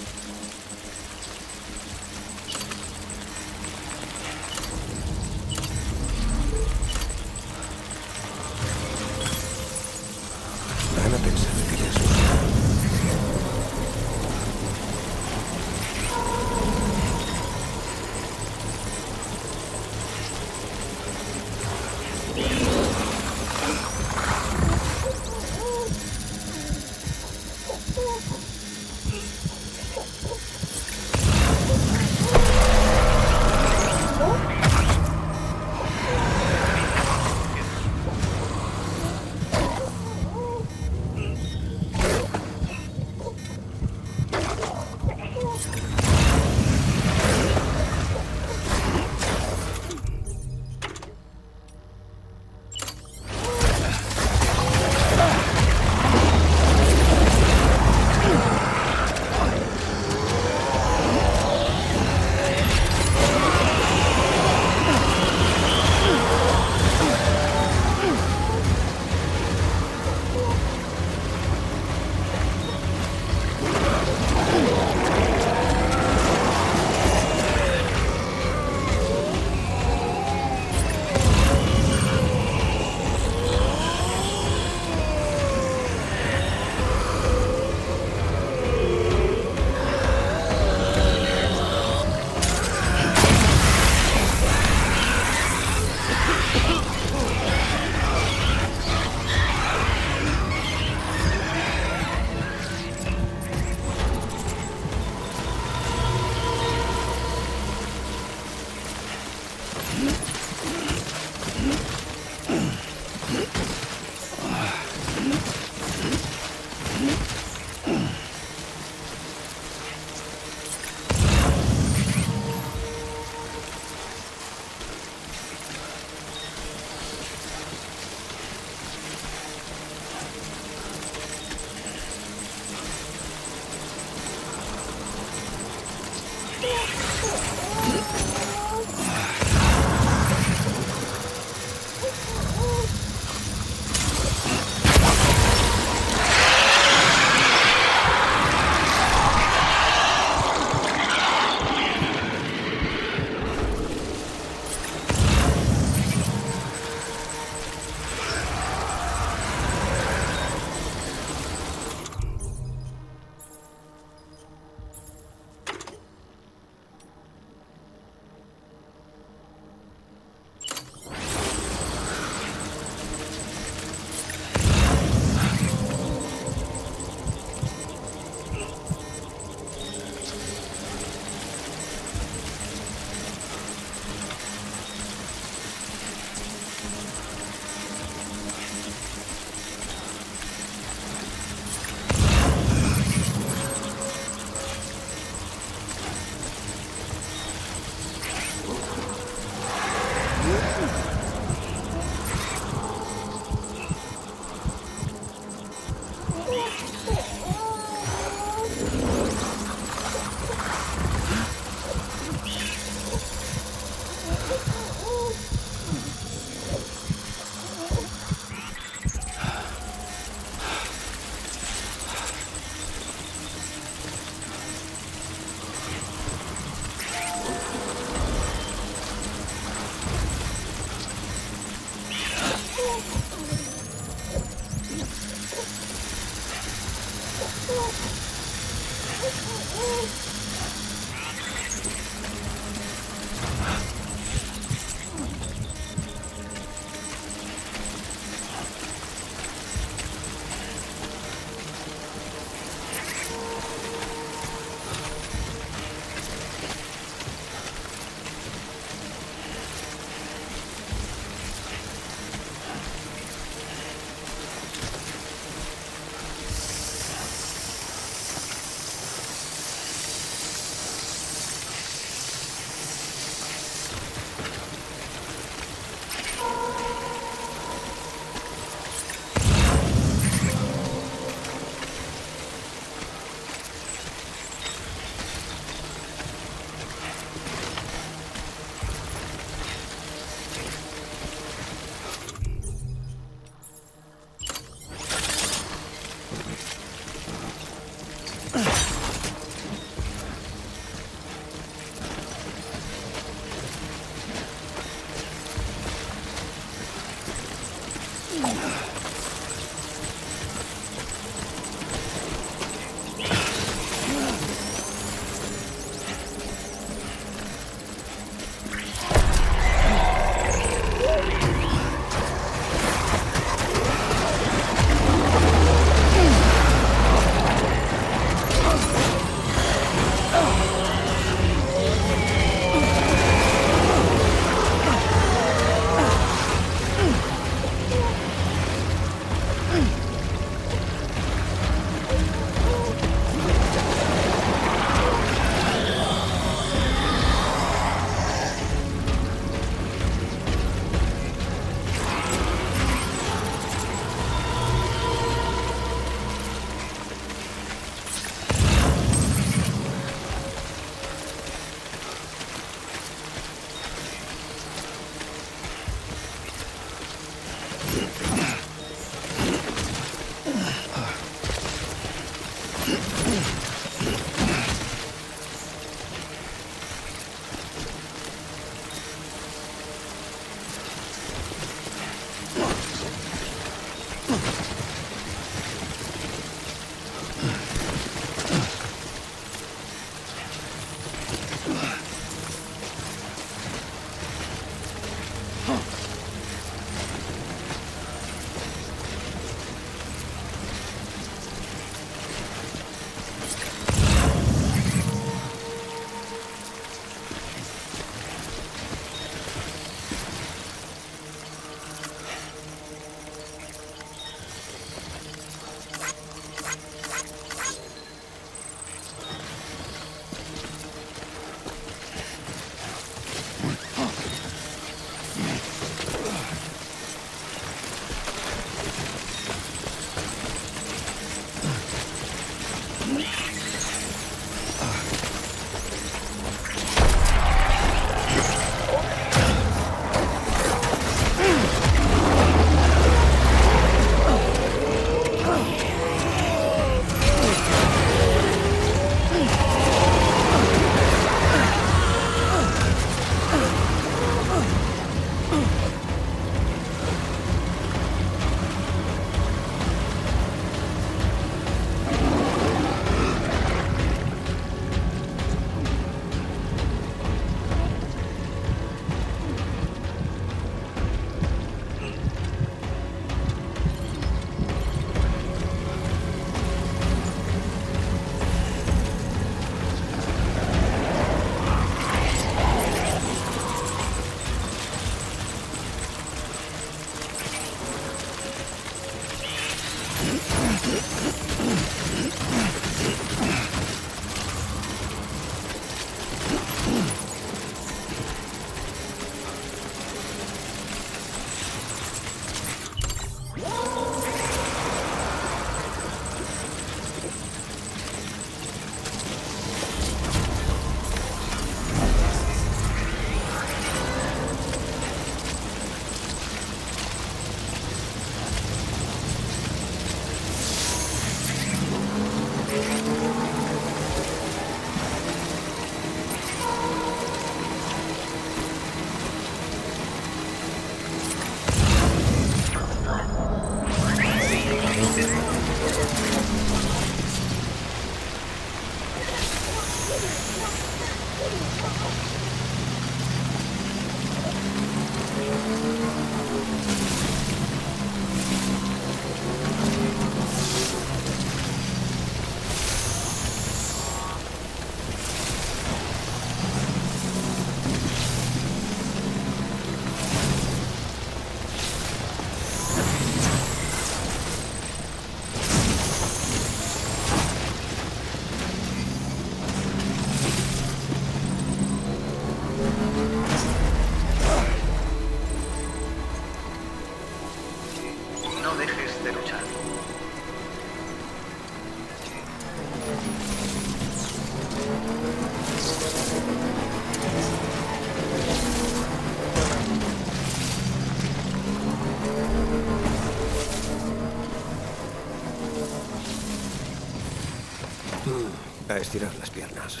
A estirar las piernas.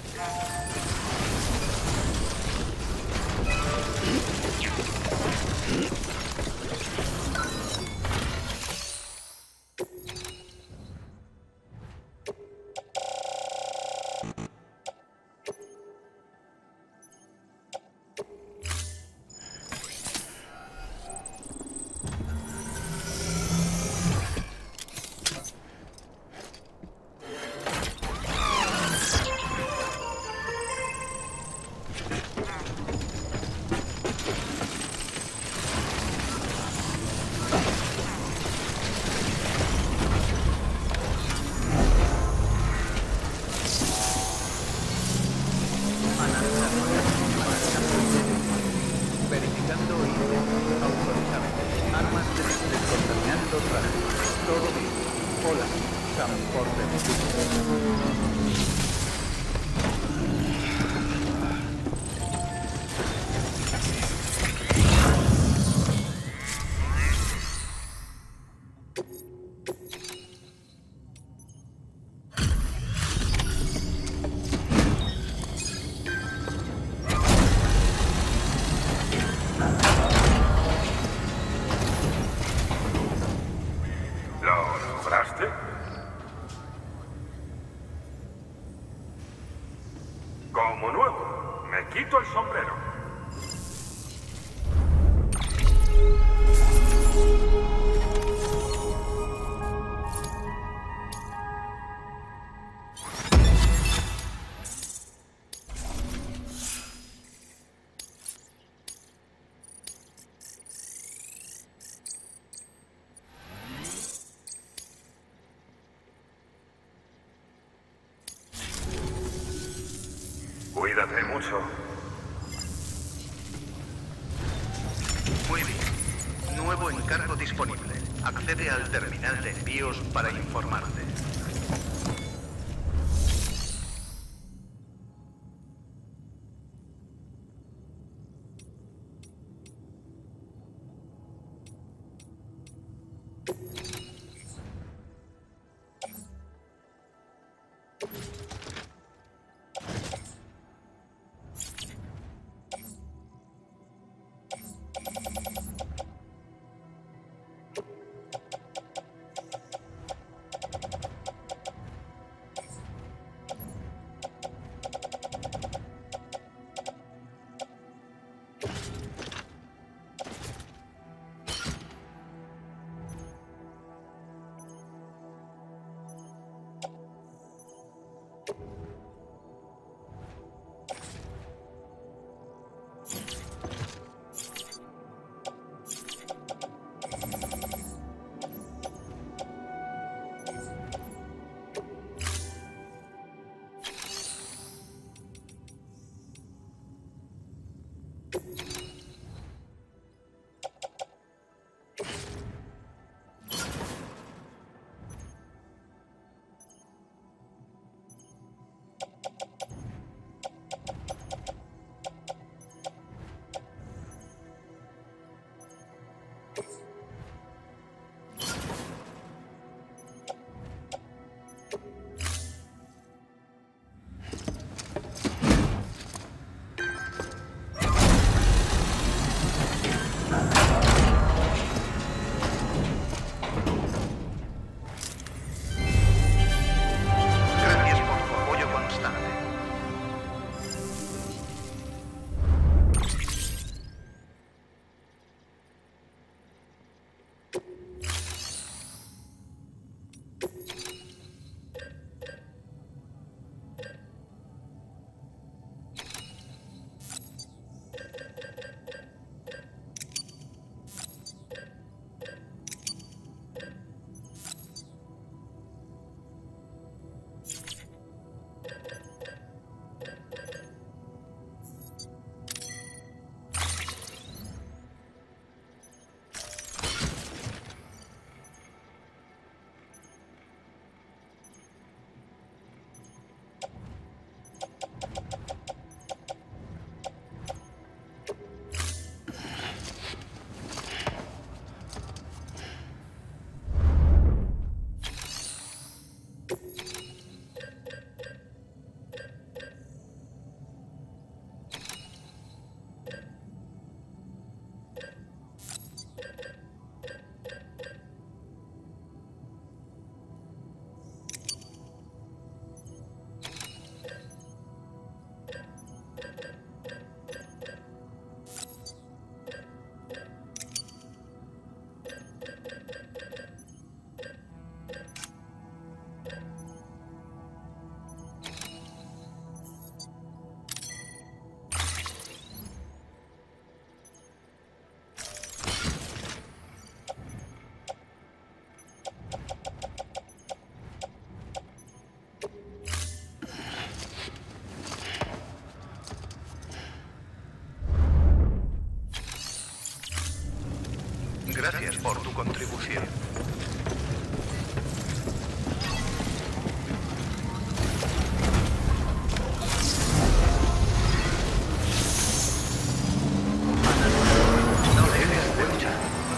Verificando ítems. Autorizado. Armas de descontaminando traje. Todo bien. Hola. Sam Porter. ¿Lo lograste? Como nuevo, me quito el sombrero. Cuídate mucho. Muy bien. Nuevo encargo disponible. Accede al terminal de envíos para informarte. Gracias por tu contribución. No debes de luchar.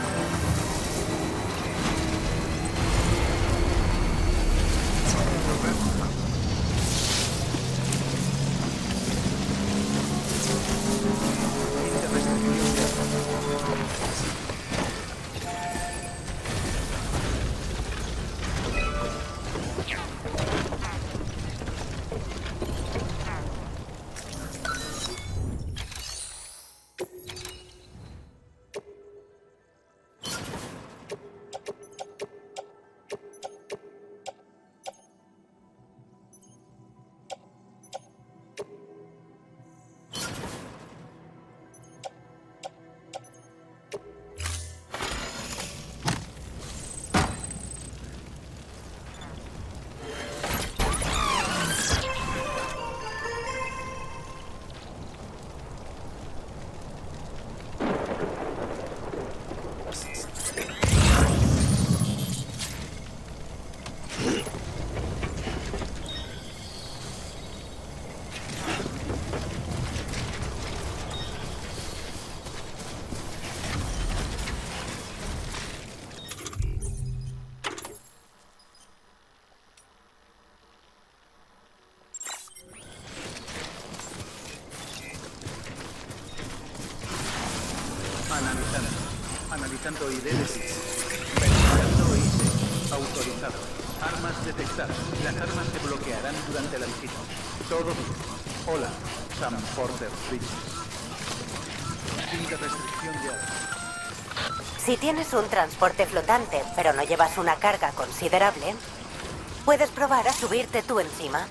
Analizando. Analizando I D de sitio. Verificando I D. Autorizado. Armas detectadas. Las armas se bloquearán durante la visita. Todo bien. Hola, Sam Porter Bridges. Fin de restricción de armas. Si tienes un transporte flotante, pero no llevas una carga considerable, puedes probar a subirte tú encima.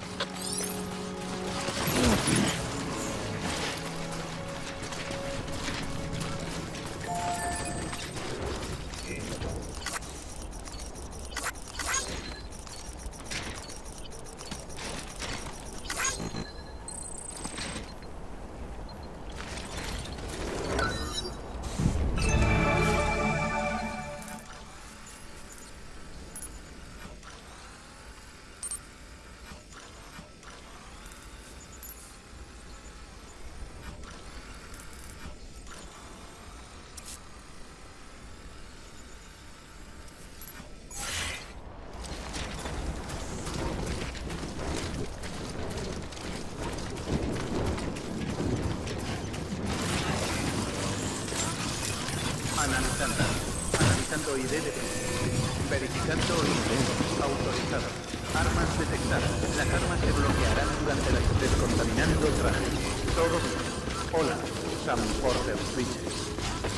Analizando. Analizando I D de verificando I D. Autorizado. Armas detectadas. Las armas se bloquearán durante la descontaminando traje. Todo bien. Hola, Sam Porter Bridges.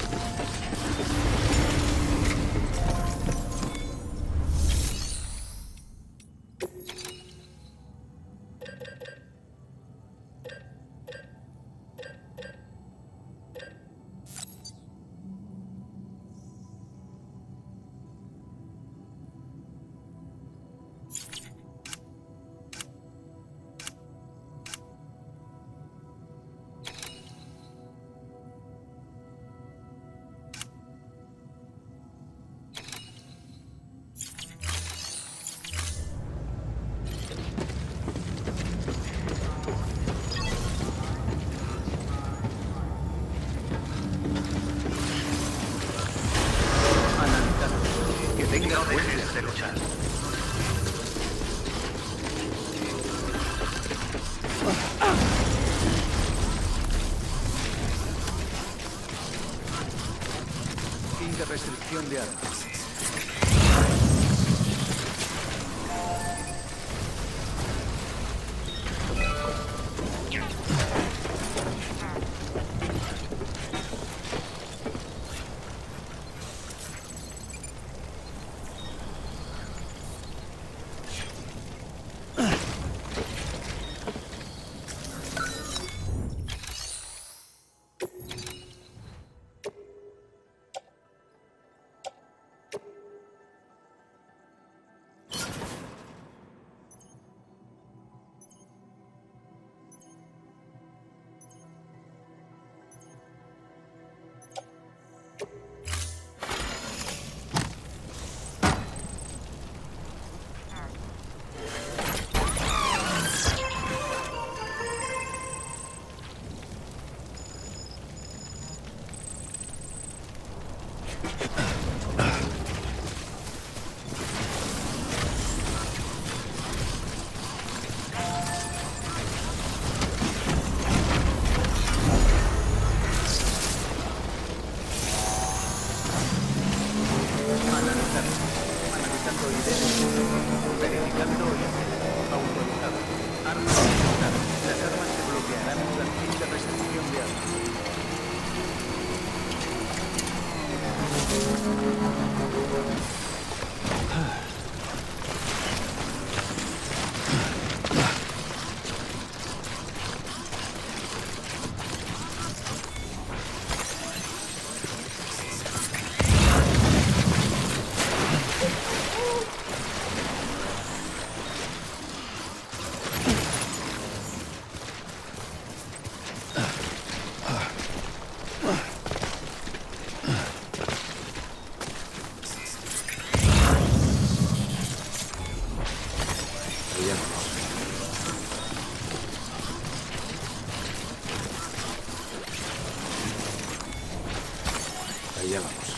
No dejes de luchar. Fin de restricción de armas. Allá vamos.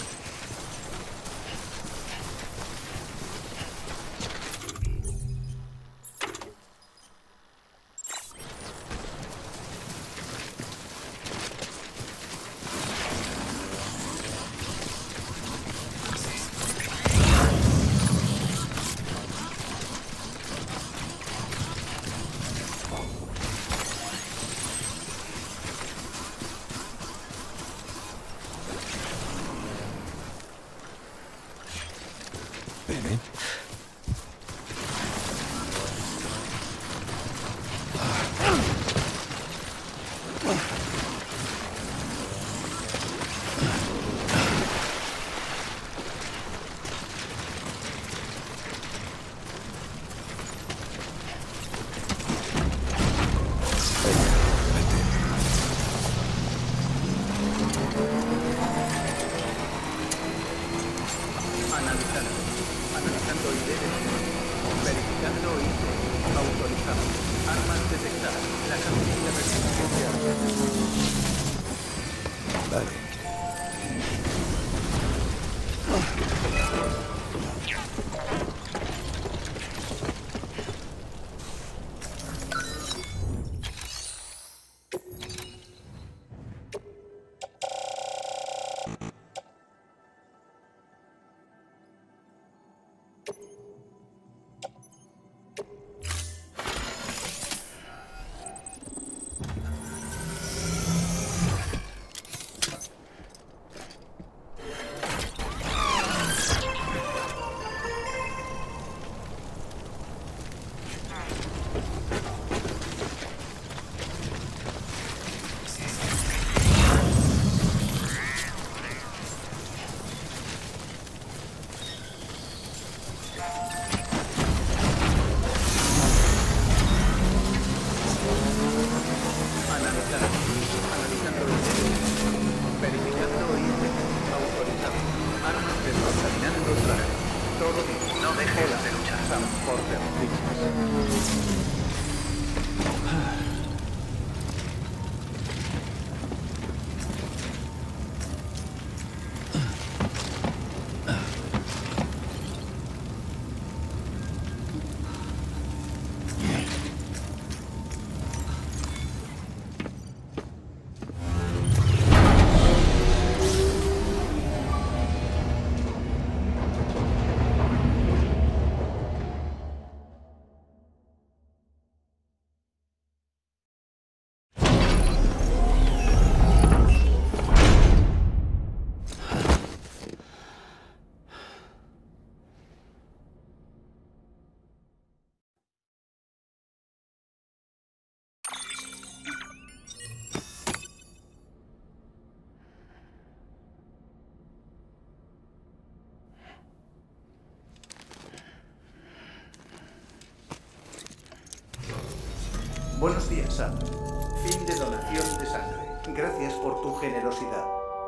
Buenos días, Sam. Fin de donación de sangre. Gracias por tu generosidad.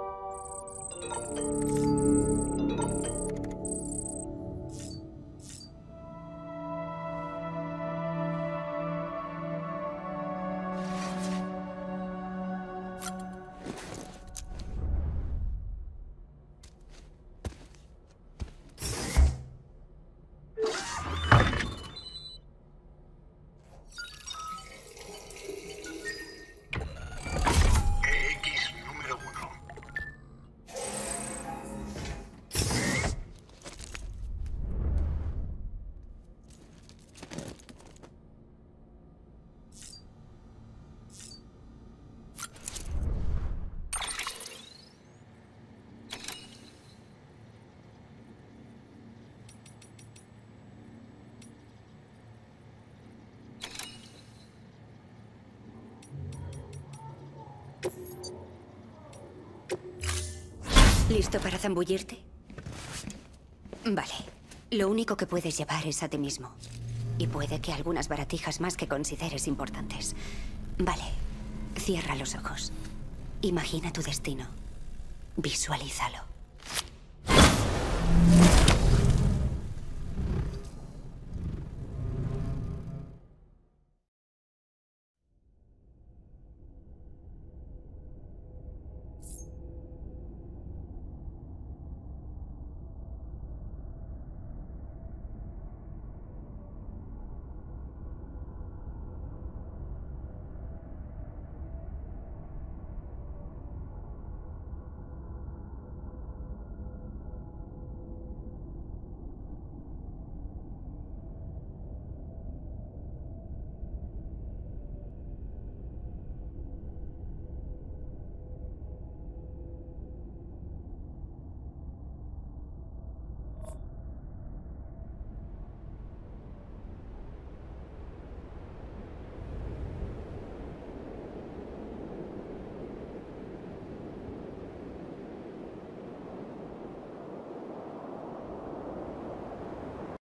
¿Listo para zambullirte? Vale. Lo único que puedes llevar es a ti mismo. Y puede que algunas baratijas más que consideres importantes. Vale. Cierra los ojos. Imagina tu destino. Visualízalo.